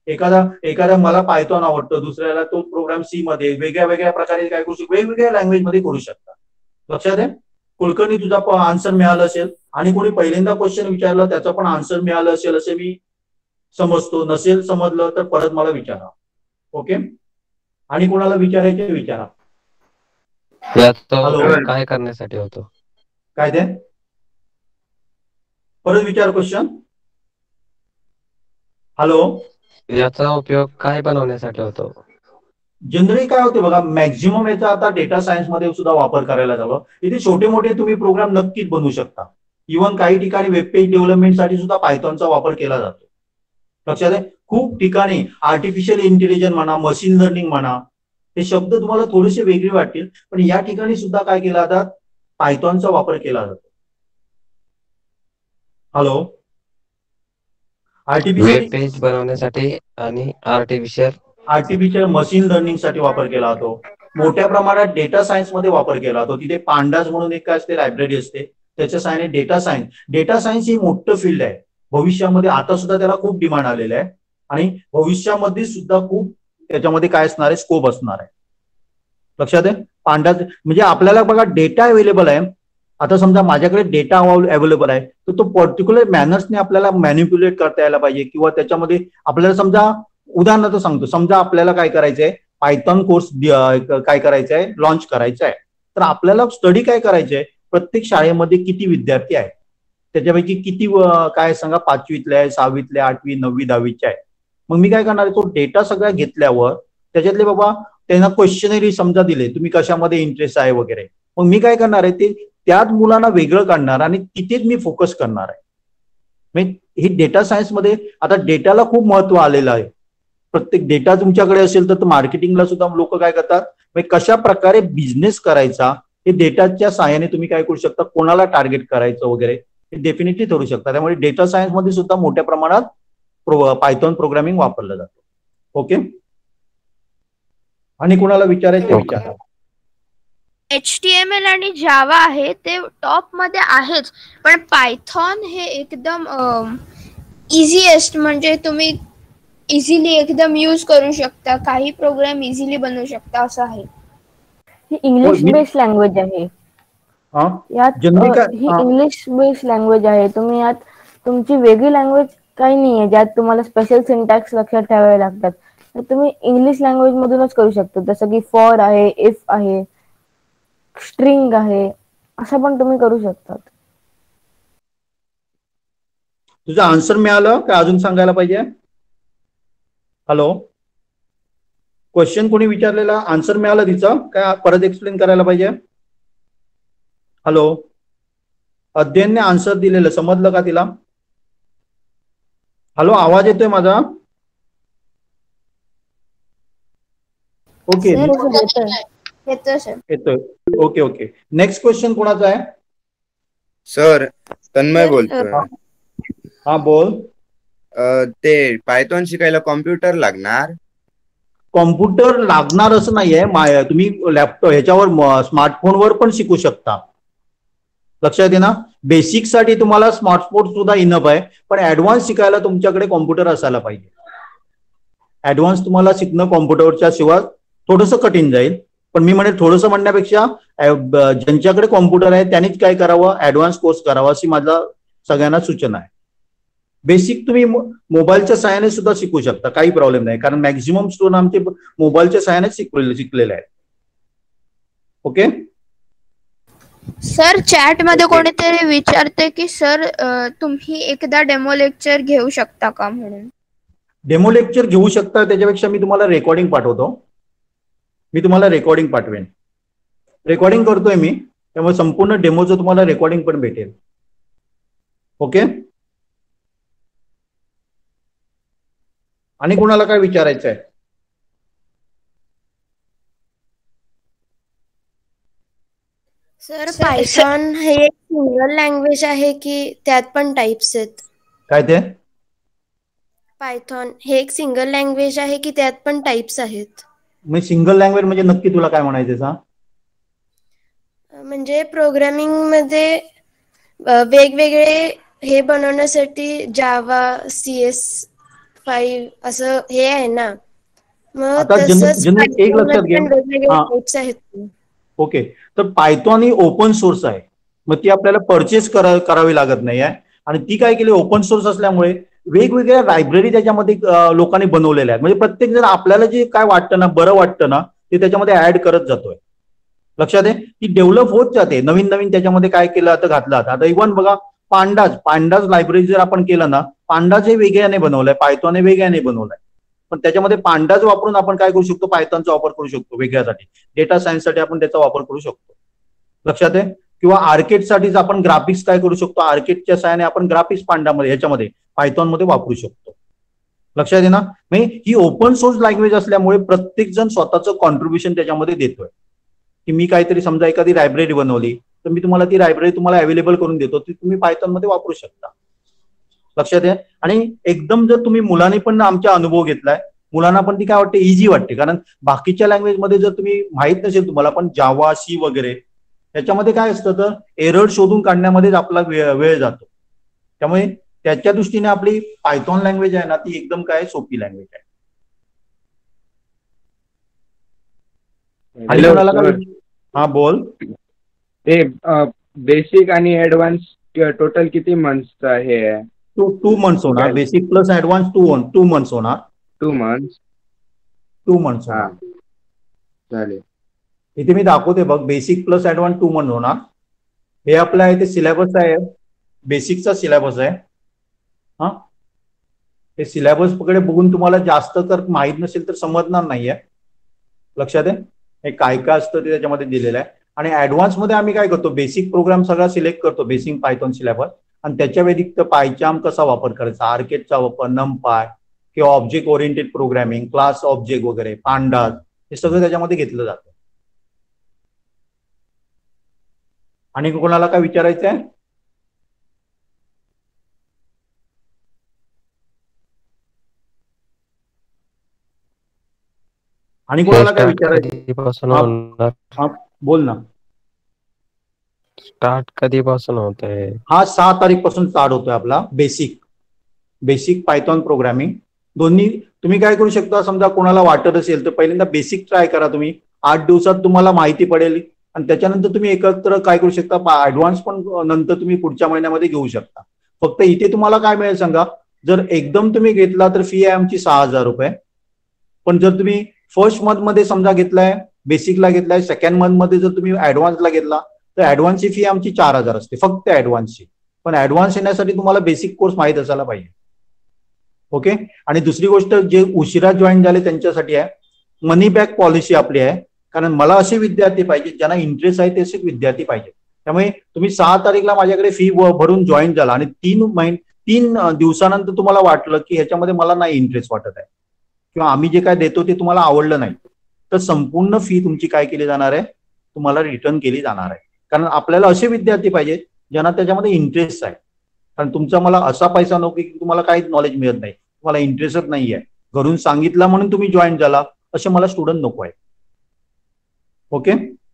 एखादा मला पायथॉन आवडतो, दुसऱ्याला तो प्रोग्राम सी मध्ये, वेगळ्या वेगळ्या प्रकारे काय करू शकतो, वेगवेगळ्या लँग्वेज मध्ये करू शकता. लक्षात आहे? कुलकर्णी तुझा आन्सर मिळाला असेल, आणि कोणी पहिल्यांदा क्वेश्चन विचारलं त्याचं पण आन्सर मिळालं असेल असे मी समजतो. नसेल समजलं तर परत मला विचारा. ओके, आणि कोणाला विचारायचे विचारा. याचा उपयोग काय करण्यासाठी होतो? काय ते परत विचार क्वेश्चन. हॅलो, याचा उपयोग काय बनवण्यासाठी होतो? जनरली काय होते बघा, मॅक्झिमम याचा आता डेटा सायन्स मध्ये सुद्धा वापर करायला जावं. इथे छोटे मोठे तुम्ही प्रोग्राम नक्कीच बनवू शकता. इव्हन काही ठिकाणी वेब पेज डेव्हलपमेंटसाठी सुद्धा पायथॉनचा वापर केला जातो. लक्षात आहे? खूप ठिकाणी आर्टिफिशियल इंटेलिजन्स म्हणा, मशीन लर्निंग म्हणा, हे शब्द तुम्हाला थोडेसे वेगळे वाटतील, पण या ठिकाणी सुद्धा काय केला जातात, पायथॉनचा वापर केला जातो. हॅलो, वेब आर्टिफिशियल पेज बनवण्यासाठी आणि आर्टिफिशियल मशीन लर्निंग साठी वापर केला जातो. मोठ्या प्रमाणात डेटा सायन्स मध्ये वापर केला जातो. तिथे पांडास म्हणून एक काय असते, लायब्ररी असते, त्याच्या साहाय्याने डेटा सायन्स ही मोठं फील्ड आहे. भविष्यामध्ये आता सुद्धा त्याला खूप डिमांड आलेलं आहे, आणि भविष्यामध्ये सुद्धा खूप त्याच्यामध्ये काय असणार आहे, स्कोप असणार आहे. लक्षात आहे? पांडास म्हणजे आपल्याला बघा डेटा अवेलेबल आहे. आता समजा माझ्याकडे डेटा अवेलेबल आहे, तर तो पर्टिक्युलर मॅनर्सने आपल्याला मॅनिप्युलेट करता यायला पाहिजे, किंवा त्याच्यामध्ये आपल्याला समजा उदाहरणार्थ सांगतो, समजा आपल्याला काय करायचंय, पायथॉन कोर्स काय करायचा आहे, लॉन्च करायचा आहे. तर आपल्याला स्टडी काय करायचंय, प्रत्येक शाळेमध्ये किती विद्यार्थी आहेत, त्याच्यापैकी किती काय सांगा 5वीतले आहे, 6वीतले, 8वी, 9वी, 10वीचे आहे. मग मी काय करणार आहे, तो डेटा सगळा घेतल्यावर त्याच्यातले बाबा त्यांना क्वेश्चनरी समजा दिले, तुम्ही कशामध्ये इंटरेस्ट आहे वगैरे, मग मी काय करणार आहे, ते त्याच मुलांना वेगळं काढणार आणि तिथेच मी फोकस करणार आहे. म्हणजे ही डेटा सायन्समध्ये आता डेटाला खूप महत्व आलेलं आहे. प्रत्येक डेटा तुमच्याकडे असेल तर मार्केटिंगला सुद्धा लोक काय करतात, म्हणजे कशा प्रकारे बिझनेस करायचा हे डेटाच्या सहाय्याने तुम्ही काय करू शकता, कोणाला टार्गेट करायचं वगैरे हे डेफिनेटली ठरू शकता. त्यामुळे डेटा सायन्स मध्ये सुद्धा मोठ्या प्रमाणात पायथॉन प्रोग्रामिंग वापरलं जातं. ओके, आणि कोणाला विचारायचं विचारा. HTML आणि जावा आहे ते टॉप मध्ये आहेच, पण पायथॉन हे एकदम इझीएस्ट, म्हणजे तुम्ही इझिली एकदम यूज करू शकता, काही प्रोग्राम इझिली बनवू शकता असं आहे. ही इंग्लिश बेस्ड लँग्वेज आहे. यात ही इंग्लिश बेस्ड लँग्वेज आहे. तुम्ही यात तुमची वेगळी लँग्वेज काही नाहीये ज्यात तुम्हाला स्पेशल सिंटॅक्स लक्षात ठेवावे लागतात. तर तुम्ही इंग्लिश लँग्वेज मधूनच करू शकता, जसं की फॉर आहे, इफ आहे, स्ट्रिंग आहे, असं पण तुम्ही करू शकता. तुझं आन्सर मिळालं का अजून सांगायला पाहिजे? हॅलो, क्वेश्चन कोणी विचारलेला, आन्सर मिळालं तिचं काय परत एक्सप्लेन करायला पाहिजे? हॅलो, अध्ययनने आन्सर दिलेलं समजलं का तिला? हॅलो, आवाज येतोय माझा? ओके, येतोय. ओके ओके, नेक्स्ट क्वेश्चन कोणाचा आहे? सर, तन्मय बोलतोय. हा बोल. ते पायथॉन शिकायला कॉम्प्युटर लागणार? कॉम्प्युटर लागणार असं नाहीये, तुम्ही लॅपटॉप ह्याच्यावर स्मार्टफोनवर पण शिकू शकता. लक्षात आहे ना? बेसिक साठी तुम्हाला स्मार्टफोन सुद्धा इनफ आहे, पण ऍडव्हान्स शिकायला तुमच्याकडे कॉम्प्युटर असायला पाहिजे. ऍडव्हान्स तुम्हाला शिकणं कॉम्प्युटरच्या शिवाय थोडंसं कठीण जाईल. पण मी म्हणेल थोडंसं म्हणण्यापेक्षा ज्यांच्याकडे कॉम्प्युटर आहे त्यांनीच काय करावं, ऍडव्हान्स कोर्स करावा अशी माझा सगळ्यांना सूचना आहे. बेसिक तुम्ही मोबाईलच्या सहाय्याने सुद्धा शिकू शकता, काही प्रॉब्लेम नाही, कारण मॅक्झिमम स्टुडंट आमचे मोबाईलच्या सहाय्याने शिकलेले आहेत. ओके सर, चॅट मध्ये कोणीतरी विचारते की सर तुम्ही एकदा डेमो लेक्चर घेऊ शकता का म्हणून. डेमो लेक्चर घेऊ शकता, त्याच्यापेक्षा मी तुम्हाला रेकॉर्डिंग पाठवतो. मी तुम्हाला रेकॉर्डिंग पाठवेन. रेकॉर्डिंग करतोय मी, त्यामुळे संपूर्ण डेमोचं तुम्हाला रेकॉर्डिंग पण भेटेल. ओके, आणि कोणाला काय विचारायचं आहे? सर, पायथॉन हे एक सिंगल लँग्वेज आहे की त्यात पण टाइप्स आहेत? काय ते? पायथॉन हे एक सिंगल लँग्वेज आहे की त्यात पण टाइप्स आहेत? मी सिंगल लँग्वेज म्हणजे नक्की तुला काय म्हणायचं सांग? म्हणजे प्रोग्रामिंग मध्ये वेगवेगळे हे बनवण्यासाठी जावा, CS 5 असं हे आहे ना, मग आता तसंच जनरल एक लक्षात घ्या. पण वेगवेगळे हा, टाइप्स आहेत. ओके. तर पायथॉन ही ओपन सोर्स आहे, मग ती आपल्याला परचेस करावी लागत नाही आहे. आणि ती काय केली, ओपन सोर्स असल्यामुळे वेगवेगळ्या लायब्ररी त्याच्यामध्ये लोकांनी बनवलेल्या आहेत. म्हणजे प्रत्येक जण आपल्याला जे काय वाटतं ना, बरं वाटतं ना, ते त्याच्यामध्ये ऍड करत जातोय. लक्षात आहे, ती डेव्हलप होत जाते. नवीन नवीन त्याच्यामध्ये काय केलं आता घातलं. आता इव्हन बघा, पांडाज लायब्ररी जर आपण केलं ना, पांडाज हे वेगळ्याने बनवलंय, पायथॉन हे वेगळ्याने बनवलंय. पण त्याच्यामध्ये पांडाज वापरून आपण काय करू शकतो, पायथॉनचा वापर करू शकतो वेगळ्यासाठी. डेटा सायन्ससाठी आपण त्याचा वापर करू शकतो. लक्षात आहे. किंवा आर्किटेक्टसाठीच आपण ग्राफिक्स काय करू शकतो, आर्किटेक्टच्या सहाय्याने आपण ग्राफिक्स पांडामध्ये ह्याच्यामध्ये पायथॉन मध्ये वापरू शकतो. लक्षात आहे ना. म्हणजे ही ओपन सोर्स लँग्वेज असल्यामुळे प्रत्येक जण स्वतःचं कॉन्ट्रीब्युशन त्याच्यामध्ये देतोय. की मी काहीतरी समजा एखादी लायब्ररी बनवली, तर मी तुम्हाला ती लायब्ररी तुम्हाला अवेलेबल करून देतो, ती तुम्ही पायथॉन मध्ये वापरू शकता. लक्षात आहे. आणि एकदम जर तुम्ही मुलांनी पण आमचा अनुभव घेतलाय, मुलांना पण ती काय वाटते, इझी वाटते. कारण बाकीच्या लँग्वेजमध्ये जर तुम्ही माहित नसेल तुम्हाला, पण जावा, सी वगैरे त्याच्यामध्ये काय असतं, तर एरर शोधून काढण्यामध्येच आपला वेळ जातो. त्यामुळे त्याच्या दृष्टीने आपली पायथॉन लँग्वेज आहे ना, ती एकदम काय सोपी लँग्वेज आहे. आणि कोणाला काय, हा बोल. ते बेसिक आणि ऍडव्हान्स टोटल किती मंथचं आहे? 2 मंथ्स होणार. बेसिक प्लस ऍडव्हान्स 2 मंथ्स होणार. 2 मंथ्स. 2 मंथ्स. हा, चालेल. इथे मी दाखवते बघ, बेसिक प्लस ऍडव्हान्स 2 मंथ होणार. हे आपलं आहे ते सिलेबस आहे, बेसिकचा सिलेबस आहे. हा, ते सिलेबस कडे बघून तुम्हाला जास्त तर माहित नसेल तर समजणार नाहीये. लक्षात आहे. हे काय काय असतं ते त्याच्यामध्ये दिलेलं आहे. आणि ऍडव्हान्स मध्ये आम्ही काय करतो, बेसिक प्रोग्राम सगळा सिलेक्ट करतो, बेसिक पायथॉन सिलेबस. आणि त्याच्या व्यतिरिक्त पायचार्म कसा वापर करायचा, आर्केटचा वापर, नमपाय किंवा object oriented programming, class object वगैरे, पांडाज, हे सगळं त्याच्यामध्ये घेतलं जातं. आणि कोणाला काय विचारायचं आहे? आणि कोणाला काय विचारायचं? हा, बोल ना. स्टार्ट कधीपासून होत आहे? हा 6 तारीख पासून स्टार्ट होतोय आपला बेसिक पायथॉन प्रोग्रामिंग. दोन्ही तुम्ही काय करू शकता, समजा कोणाला वाटत असेल तर पहिल्यांदा बेसिक ट्राय करा तुम्ही. 8 दिवसात तुम्हाला माहिती पडेल. आणि त्याच्यानंतर तुम्ही एकत्र काय करू शकता, ऍडव्हान्स पण नंतर तुम्ही पुढच्या महिन्यामध्ये घेऊ शकता. फक्त इथे तुम्हाला काय मिळेल सांगा, जर एकदम तुम्ही घेतला तर फी आहे आमची 6,000 रुपये. पण जर तुम्ही फर्स्ट मंथ मध्ये समजा घेतलाय, बेसिकला घेतलाय, सेकंड मंथ मध्ये जर तुम्ही ऍडव्हान्सला घेतला, तर ऍडव्हान्सची फी आमची 4,000 असते फक्त ऍडव्हान्सची. पण ऍडव्हान्स येण्यासाठी तुम्हाला बेसिक कोर्स माहित असायला पाहिजे. ओके. आणि दुसरी गोष्ट, जे उशिरा जॉईन झाले त्यांच्यासाठी आहे, मनी बॅक पॉलिसी आपली आहे. कारण मला असे विद्यार्थी पाहिजे ज्यांना इंटरेस्ट आहे, तसे विद्यार्थी पाहिजे. त्यामुळे तुम्ही 6 तारीखला माझ्याकडे फी भरून जॉईन झाला आणि 3 दिवसानंतर तुम्हाला वाटलं की ह्याच्यामध्ये मला नाही इंटरेस्ट वाटत आहे, किंवा आम्ही जे काय देतो ते तुम्हाला आवडलं नाही, तर संपूर्ण फी तुमची काय केली जाणार आहे, तुम्हाला रिटर्न केली जाणार आहे. कारण आपल्याला असे विद्यार्थी पाहिजे ज्यांना त्याच्यामध्ये इंटरेस्ट आहे. कारण तुमचा मला असा पैसा नको की तुम्हाला काहीच नॉलेज मिळत नाही, तुम्हाला इंटरेस्टच नाही आहे, घरून सांगितलं म्हणून तुम्ही जॉईन झाला, असे मला स्टुडंट नको आहे. ओके.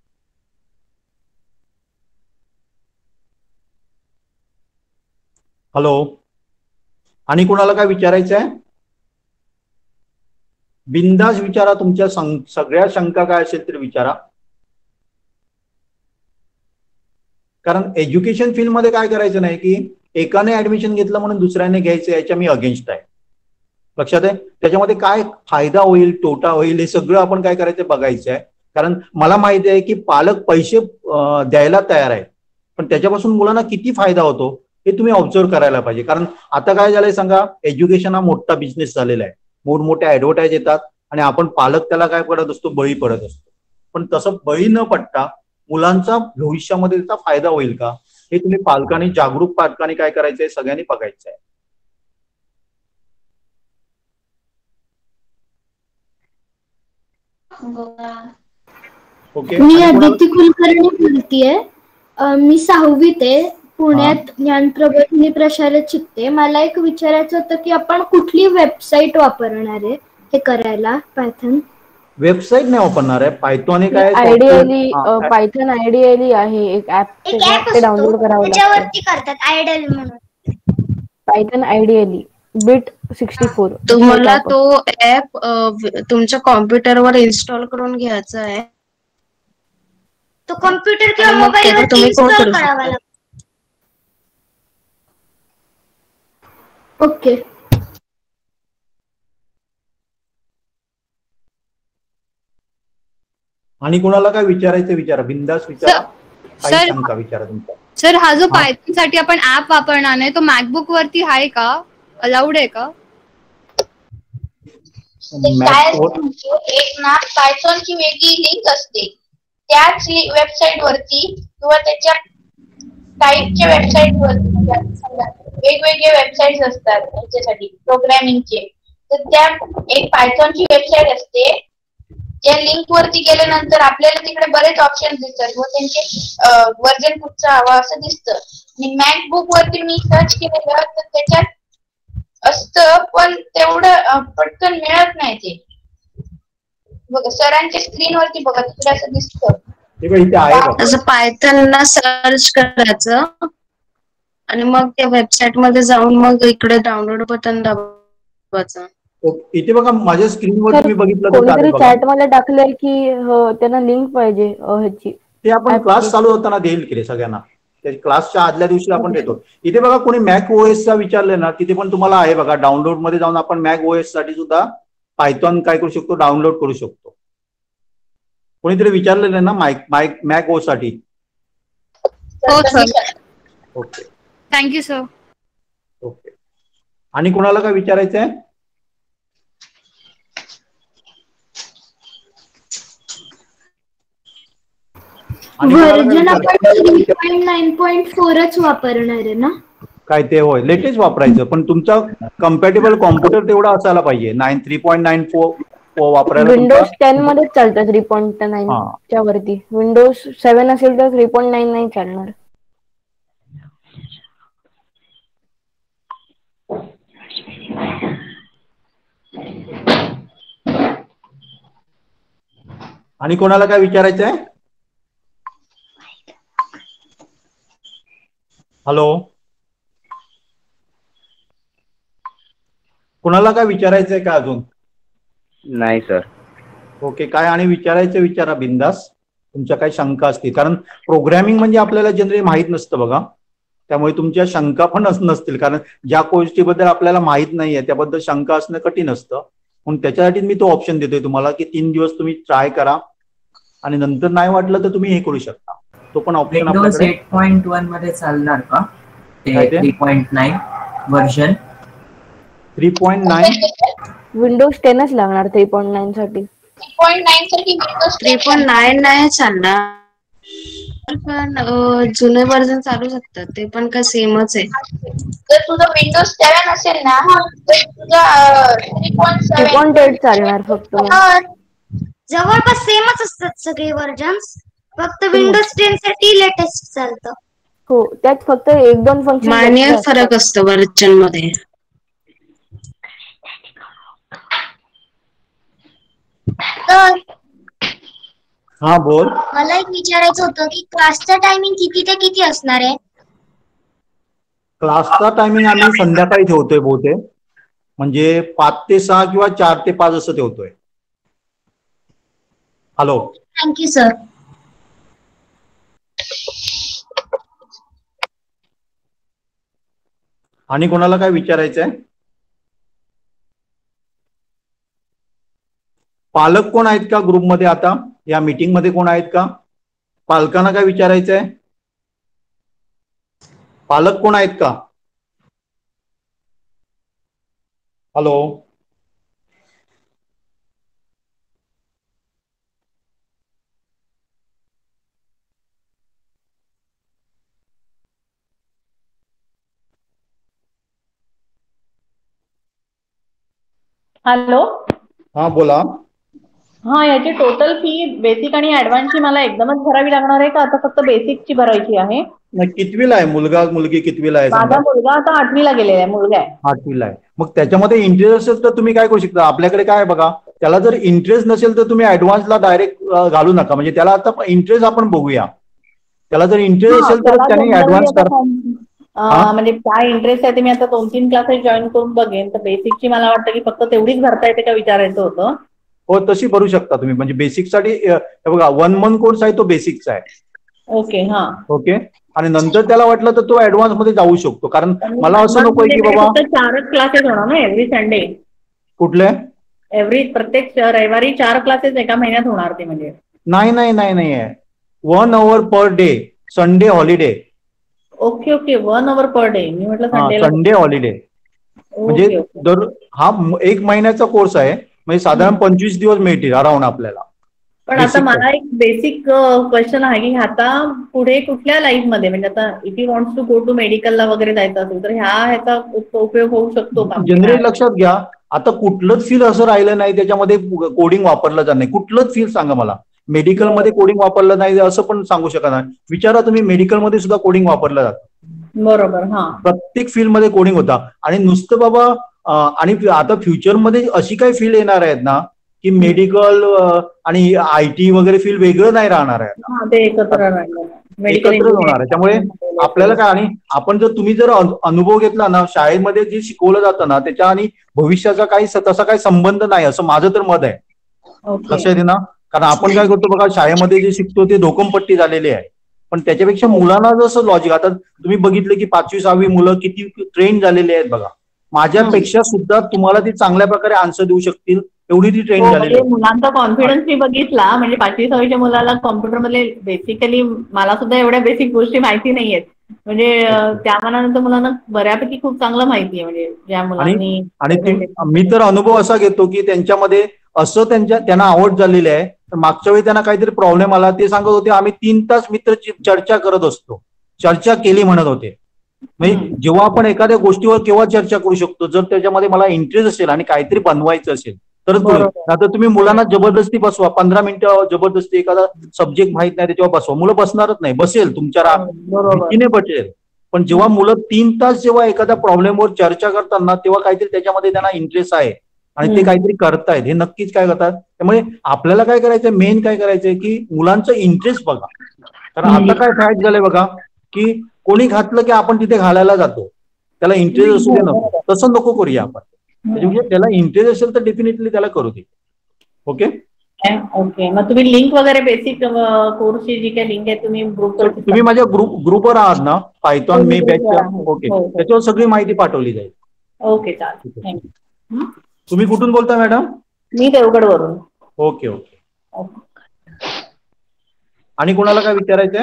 हॅलो, आणि कोणाला काय विचारायचं आहे? बिंदास विचारा, तुमच्या सगळ्या शंका काय असेल तर विचारा. कारण एज्युकेशन फील्ड मध्ये काय करायचं नाही की एकाने ऍडमिशन घेतलं म्हणून दुसऱ्याने घ्यायचं, याच्या मी अगेन्स्ट आहे. लक्षात आहे. त्याच्यामध्ये काय फायदा होईल, तोटा होईल, हे सगळं आपण काय करायचं बघायचं आहे. कारण मला माहिती आहे की पालक पैसे द्यायला तयार आहे, पण त्याच्यापासून मुलांना किती फायदा होतो हे तुम्ही ऑब्झर्व करायला पाहिजे. कारण आता काय झालंय सांगा, एज्युकेशन हा मोठा बिझनेस झालेला आहे. मोठमोठ्या ऍडव्हर्टाईज येतात आणि आपण पालक त्याला काय पडत असतो, बळी पडत असतो. पण तसं बळी न पडता मुलांचा भविष्यामध्ये त्याचा फायदा होईल का, हे तुम्ही पालकांनी, जागरूक पालकांनी काय करायचंय, सगळ्यांनी बघायचं आहे. ओके. मी अदिती कुलकर्णी बोलतीये. मी 6वीत आहे. पुण्यात ज्ञान प्रबोधिनी प्रशालेत शिकते. मला एक विचारायचं होतं की आपण कुठली वेबसाईट वापरणार आहे हे करायला पायथन? वेबसाईट नाही वापरणार आहे. पायथॉन काय, आयडियली पायथन आयडियली आहे एक ऍप, ते डाउनलोड करावं लागतं. त्याच्यावरती करतात आयडियल म्हणून. Python ideally bit 64. तुम्हाला तो ऍप तुमच्या कॉम्प्युटरवर इन्स्टॉल करून घ्यायचा आहे. तो कॉम्प्युटर किंवा आणि मग मोबाईल त्याचा वरती तुम्ही कोड इन्स्टॉल करू करावा शकता. लागतो. ओके. आणि कोणाला काय विचारायचं विचारा, बिंदास विचारा, काही सर शंका विचारा तुमचा. सर हा जो पायथन साठी आपण ऍप वापरणार आहे तो मॅकबुक वरती आहे का, अलाउड आहे का? काय म्हणजे एक ना पायथॉनची वेगळी लिंक असते, त्याच वेबसाईट वरती किंवा त्याच्या टाईपच्या वेबसाईट वरती, म्हणजे आता समजा वेगवेगळे वेबसाईट असतात त्याच्यासाठी प्रोग्रामिंगचे, तर त्या एक पायथॉनची वेबसाईट असते, त्या लिंक वरती गेल्यानंतर आपल्याला तिकडे बरेच ऑप्शन दिसतात व त्यांचे वर्जन कुठचं हवं असं दिसतं. आणि मॅकबुक वरती मी सर्च केलेलं तर त्याच्यात असतं, पण तेवढं पटकन मिळत नाही ते. बघा सरांच्या स्क्रीन वरती बघा, तिकडे असं दिसतं. असं पायथनला सर्च करायचं आणि मग त्या वेबसाईट मध्ये जाऊन मग इकडे डाउनलोड बटन दाबायचं. इथे बघा माझ्या स्क्रीनवर तुम्ही बघितलं तर कोणीतरी चालेल बघा. चॅट मध्ये टाकलंय की त्यांना लिंक पाहिजे ह्याची. ते आपण क्लास चालू होताना देईल की रे सगळ्यांना, त्या क्लासच्या आदल्या दिवशी आपण देतो. इथे बघा कोणी मॅक ओएस चा विचारलं ना, तिथे पण तुम्हाला आहे बघा, डाउनलोड मध्ये जाऊन आपण मॅक ओएस साठी सुद्धा पायथॉन काय करू शकतो, डाउनलोड करू शकतो. कोणीतरी विचारलेलं ना मॅक ओएस साठी. हो sir. Okay thank you sir. Okay. आणि कोणाला काय विचारायचं आहे? व्हर्जन आपण 3.9.4च वापरणार आहे ना? काय ते होय, लेटेस्ट वापरायचं, पण तुमचा कम्पॅटेबल कॉम्प्युटर तेवढा असायला पाहिजे. 3.94 वापरायला. विंडोज 10 मध्ये चालतं 3.9 च्या वरती. विंडोज 7 असेल तर 3.9 नाही चालणार. आणि कोणाला काय विचारायचं आहे? हॅलो, कुणाला काय विचारायचंय का अजून? नाही सर. ओके. काय आणि विचारायचं विचारा बिंदास, तुमच्या काय शंका असतील, कारण प्रोग्रॅमिंग म्हणजे आपल्याला जनरली माहित नसतं बघा, त्यामुळे तुमच्या शंका पण नसतील, कारण ज्या गोष्टीबद्दल आपल्याला माहित नाहीये त्याबद्दल शंका असणं कठीण असतं. म्हणून त्याच्यासाठी मी तो ऑप्शन देतोय तुम्हाला की 3 दिवस तुम्ही ट्राय करा आणि नंतर नाही वाटलं तर तुम्ही हे करू शकता. तो पण ऑप्शन विंडोज 8.1 मध्ये चालणार का? 3.9 व्हर्जन 3.9 विंडोज 10च लागणार 3.9 साठी. 3.9 साठी विंडोज 3.9 नाही चालणार, पण जुने व्हर्जन चालू शकतात, ते पण काय सेमच आहे. जर तुझं विंडोज 7 असेल ना तर तुझा 3.8 चालणार फक्त. जवळपास सेमच असतात सगळे व्हर्जन्स, फक्त विंडोज 10 साठी लेटेस्ट चालतं. हो, त्यात फक्त 1-2 फंक्शन मायन्युअल फरक असतो व्हर्जन मध्ये. तर हा बोल. मला एक विचारायचं होतं की क्लासचा टायमिंग किती ते किती असणार आहे? क्लासचा टायमिंग आम्ही संध्याकाळी ठेवतोय बहुतेक, म्हणजे 5 ते 6 किंवा 4 ते 5 असं ठेवतोय. Hello, thank you sir. आणि कोणाला काय विचारायचं आहे? पालक कोण आहेत का ग्रुपमध्ये? आता या मीटिंग मध्ये कोण आहेत का? पालकांना काय विचारायचं आहे? पालक कोण आहेत का? Hello, hello. हा बोला. हा, याची टोटल फी बेसिक आणि ऍडव्हान्सची मला एकदमच भरावी लागणार आहे का आता फक्त बेसिकची भरायची आहे? नाही, कितवीला आहे मुलगा मुलगी? कितवीला आहे माझा सांगा? मुलगा आता 8वीला गेलेला आहे, मुलगा आहे. 8वीला आहे. मग त्याच्यामध्ये इंटरेस्ट असेल तर तुम्ही काय करू शकता, आपल्याकडे काय बघा, त्याला जर इंटरेस्ट नसेल तर तुम्ही ऍडव्हान्सला डायरेक्ट घालू नका, म्हणजे त्याला आता इंटरेस्ट आपण बघूया. त्याला जर इंटरेस्ट असेल तर त्याने ऍडव्हान्स करा. म्हणजे काय इंटरेस्ट आहे ते मी आता 2-3 क्लासेस जॉईन करून बघेन. तर बेसिकची मला वाटतं की फक्त तेवढीच भरता येते का विचारायचं होतं. हो, तशी भरू शकता तुम्ही. म्हणजे बेसिकसाठी बघा 1 मंथ कोर्स आहे तो बेसिकचा आहे. ओके. हा. ओके. आणि नंतर त्याला वाटलं तर तो ऍडव्हान्स मध्ये जाऊ शकतो. कारण मला असं नकोय की बाबा 4 क्लासेस होणार ना एव्हरी संडे. कुठले प्रत्येक रविवारी 4 क्लासेस एका महिन्यात होणार ते. म्हणजे नाही आहे 1 hour per day, Sunday holiday. Okay 1 hour per day. मी म्हटलं संडे हॉलिडे. म्हणजे दर हा 1 महिन्याचा कोर्स आहे. म्हणजे साधारण 25 दिवस मिळतील अराउंड आपल्याला. पण आता मला एक बेसिक क्वेश्चन आहे की आता पुढे कुठल्या लाईफ मध्ये, म्हणजे आता if you wants to go to मेडिकलला वगैरे जायचं असेल तर ह्याचा उपयोग होऊ शकतो का? जनरली लक्षात घ्या, आता कुठलंच फील्ड असं राहिलं नाही त्याच्यामध्ये कोडिंग वापरलं जात नाही. कुठलंच फील्ड सांगा मला मेडिकलमध्ये कोडिंग वापरलं नाही असं पण सांगू शकत नाही. विचारा तुम्ही, मेडिकलमध्ये सुद्धा कोडिंग वापरलं जातं. बरोबर. हा. प्रत्येक फील्डमध्ये कोडिंग होता. आणि नुसतं बाबा आणि आता फ्युचरमध्ये अशी काही फील्ड येणार आहेत ना की मेडिकल आणि IT वगैरे फील्ड वेगळं नाही राहणार आहे. ते एकत्र होणार आहे. त्यामुळे आपल्याला काय, आणि आपण तुम्ही जर अनुभव घेतला ना, शाळेमध्ये जे शिकवलं जातं ना त्याच्या आणि भविष्याचा काही तसा काही संबंध नाही असं माझं तर मत आहे. लक्षात येते ना. कारण आपण काय करतो बघा, शाळेमध्ये जे शिकतो ते धोकमपट्टी झालेली आहे. पण त्याच्यापेक्षा मुलांना जसं लॉजिक, आता तुम्ही बघितलं की 5वी-6वी मुलं किती ट्रेन झालेली आहेत बघा. माझ्यापेक्षा सुद्धा तुम्हाला ती चांगल्या प्रकारे आन्सर देऊ शकतील एवढी ती ट्रेन झालेली आहे. मुलांचा कॉन्फिडन्स मी बघितला. म्हणजे 5वी-6वीच्या मुलाला कॉम्प्युटरमध्ये बेसिकली मला सुद्धा एवढ्या बेसिक गोष्टी माहिती नाहीयेत. म्हणजे त्या मानानंतर मुलांना बऱ्यापैकी खूप चांगलं माहिती आहे. म्हणजे ज्या मुलांनी आणि मी तर अनुभव असा घेतो की त्यांच्यामध्ये असं त्यांना आवड झालेली आहे. मागच्या वेळी त्यांना काहीतरी प्रॉब्लेम आला, ते सांगत होते आम्ही 3 तास मित्र चर्चा करत असतो. चर्चा केली म्हणत होते. म्हणजे जेव्हा आपण एखाद्या गोष्टीवर केव्हा चर्चा करू शकतो, जर त्याच्यामध्ये मला इंटरेस्ट असेल आणि काहीतरी बनवायचं असेल तरच करू. आता तुम्ही मुलांना जबरदस्ती बसवा, 15 मिनिटं जबरदस्ती एखादा सब्जेक्ट माहित नाही त्याच्यावर बसवा, मुलं बसणारच नाही. बसेल तुमच्या भीतीने बसेल. पण जेव्हा मुलं 3 तास जेव्हा एखाद्या प्रॉब्लेमवर चर्चा करतात तेव्हा काहीतरी त्याच्यामध्ये त्यांना इंटरेस्ट आहे आणि ते काहीतरी करतायत, हे नक्कीच काय करतात. त्यामुळे आपल्याला काय करायचंय, मेन काय करायचंय की मुलांचं इंटरेस्ट बघा. कारण आता काय फॅक्ट झालंय बघा की कोणी घातलं की आपण तिथे घालायला जातो, त्याला इंटरेस्ट असू दे नको, तसं नको करूया आपण. म्हणजे त्याला इंटरेस्ट असेल तर डेफिनेटली त्याला करू दे. ओके. मग तुम्ही लिंक वगैरे बेसिक कोर्सची जी काही लिंक आहे तुम्ही माझ्या ग्रुपवर आहात ना, पायथॉन मे बॅचच्या. ओके, त्याच्यावर सगळी माहिती पाठवली जाईल. ओके, चालेल. थँक्यू. तुम्ही कुठून बोलता मॅडम? मी देवगड वरून. ओके. आणि कोणाला काय विचारायचंय?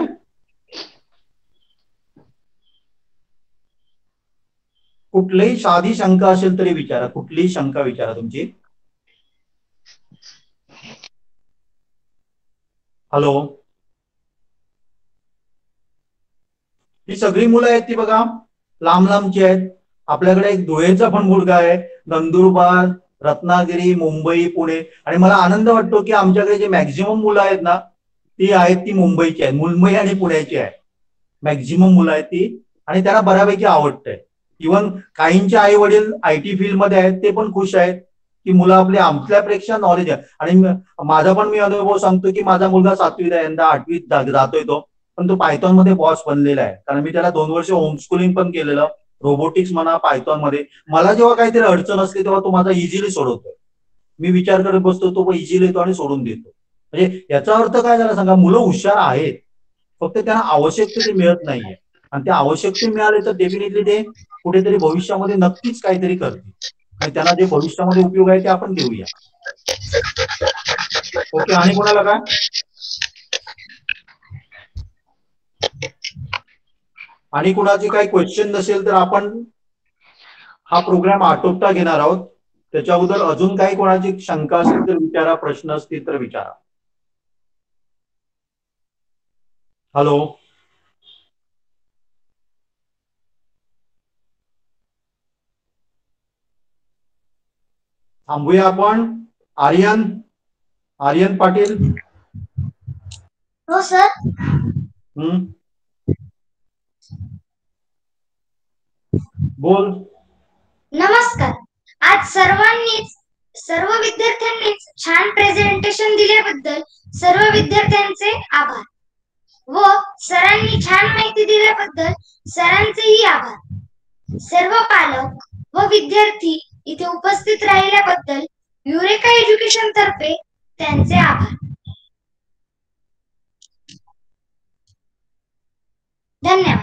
कुठलीही साधी शंका असेल तरी विचारा, कुठलीही शंका विचारा तुमची. हॅलो. ही सगळी मुलं आहेत ती बघा, लांब लांबची आहेत. आपल्याकडे एक धुळेचा पण मुलगा आहे, नंदुरबार, रत्नागिरी, मुंबई, पुणे. आणि मला आनंद वाटतो की आमच्याकडे जे मॅक्झिमम मुलं आहेत ना ती मुंबईची आहेत, मुंबई आणि पुण्याची आहे. मॅक्झिमम मुलं आहेत ती, आणि त्यांना बऱ्यापैकी आवडतंय. इव्हन काहींचे आई वडील IT फील्ड मध्ये आहेत, ते पण खुश आहेत की मुलं आपल्यापेक्षा नॉलेज आहे. आणि माझा पण मी अनुभव सांगतो की माझा मुलगा 7वीत आहे, यंदा 8वीत जातोय तो, पण तो पायथॉन मध्ये बॉस बनलेला आहे. कारण मी त्याला 2 वर्ष होमस्कूलिंग पण केलेलं, रोबोटिक्स म्हणा, पायथॉन मध्ये. मला जेव्हा काहीतरी अडचण असते तेव्हा तो माझा इझिली सोडवतोय. मी विचार करत बसतो, तो इझिली येतो आणि सोडून देतो. म्हणजे याचा अर्थ काय झाला सांगा, मुलं हुशार आहेत, फक्त त्यांना आवश्यक ते मिळत नाहीये. आणि ते आवश्यक ते मिळाले तर डेफिनेटली ते कुठेतरी भविष्यामध्ये नक्कीच काहीतरी करतील, आणि त्यांना जे भविष्यामध्ये उपयोग आहे ते आपण देऊया. ओके. आणि कोणाला काय? आणि कुणाची काही क्वेश्चन नसेल तर आपण हा प्रोग्राम आटोपता घेणार आहोत. त्याच्या अगोदर अजून काही कोणाची शंका असेल तर विचारा, प्रश्न असतील तर विचारा. हॅलो. थांबूया आपण. आर्यन पाटील. हो सर. बोल. नमस्कार. आज सर्व विद्यार्थ्यांनीच छान प्रेझेंटेशन दिल्याबद्दल सर्व विद्यार्थ्यांचे आभार. व सरांनी छान माहिती दिल्याबद्दल सरांचेही आभार. सर्व पालक व विद्यार्थी इथे उपस्थित राहिल्याबद्दल युरेका एज्युकेशन तर्फे त्यांचे आभार. धन्यवाद.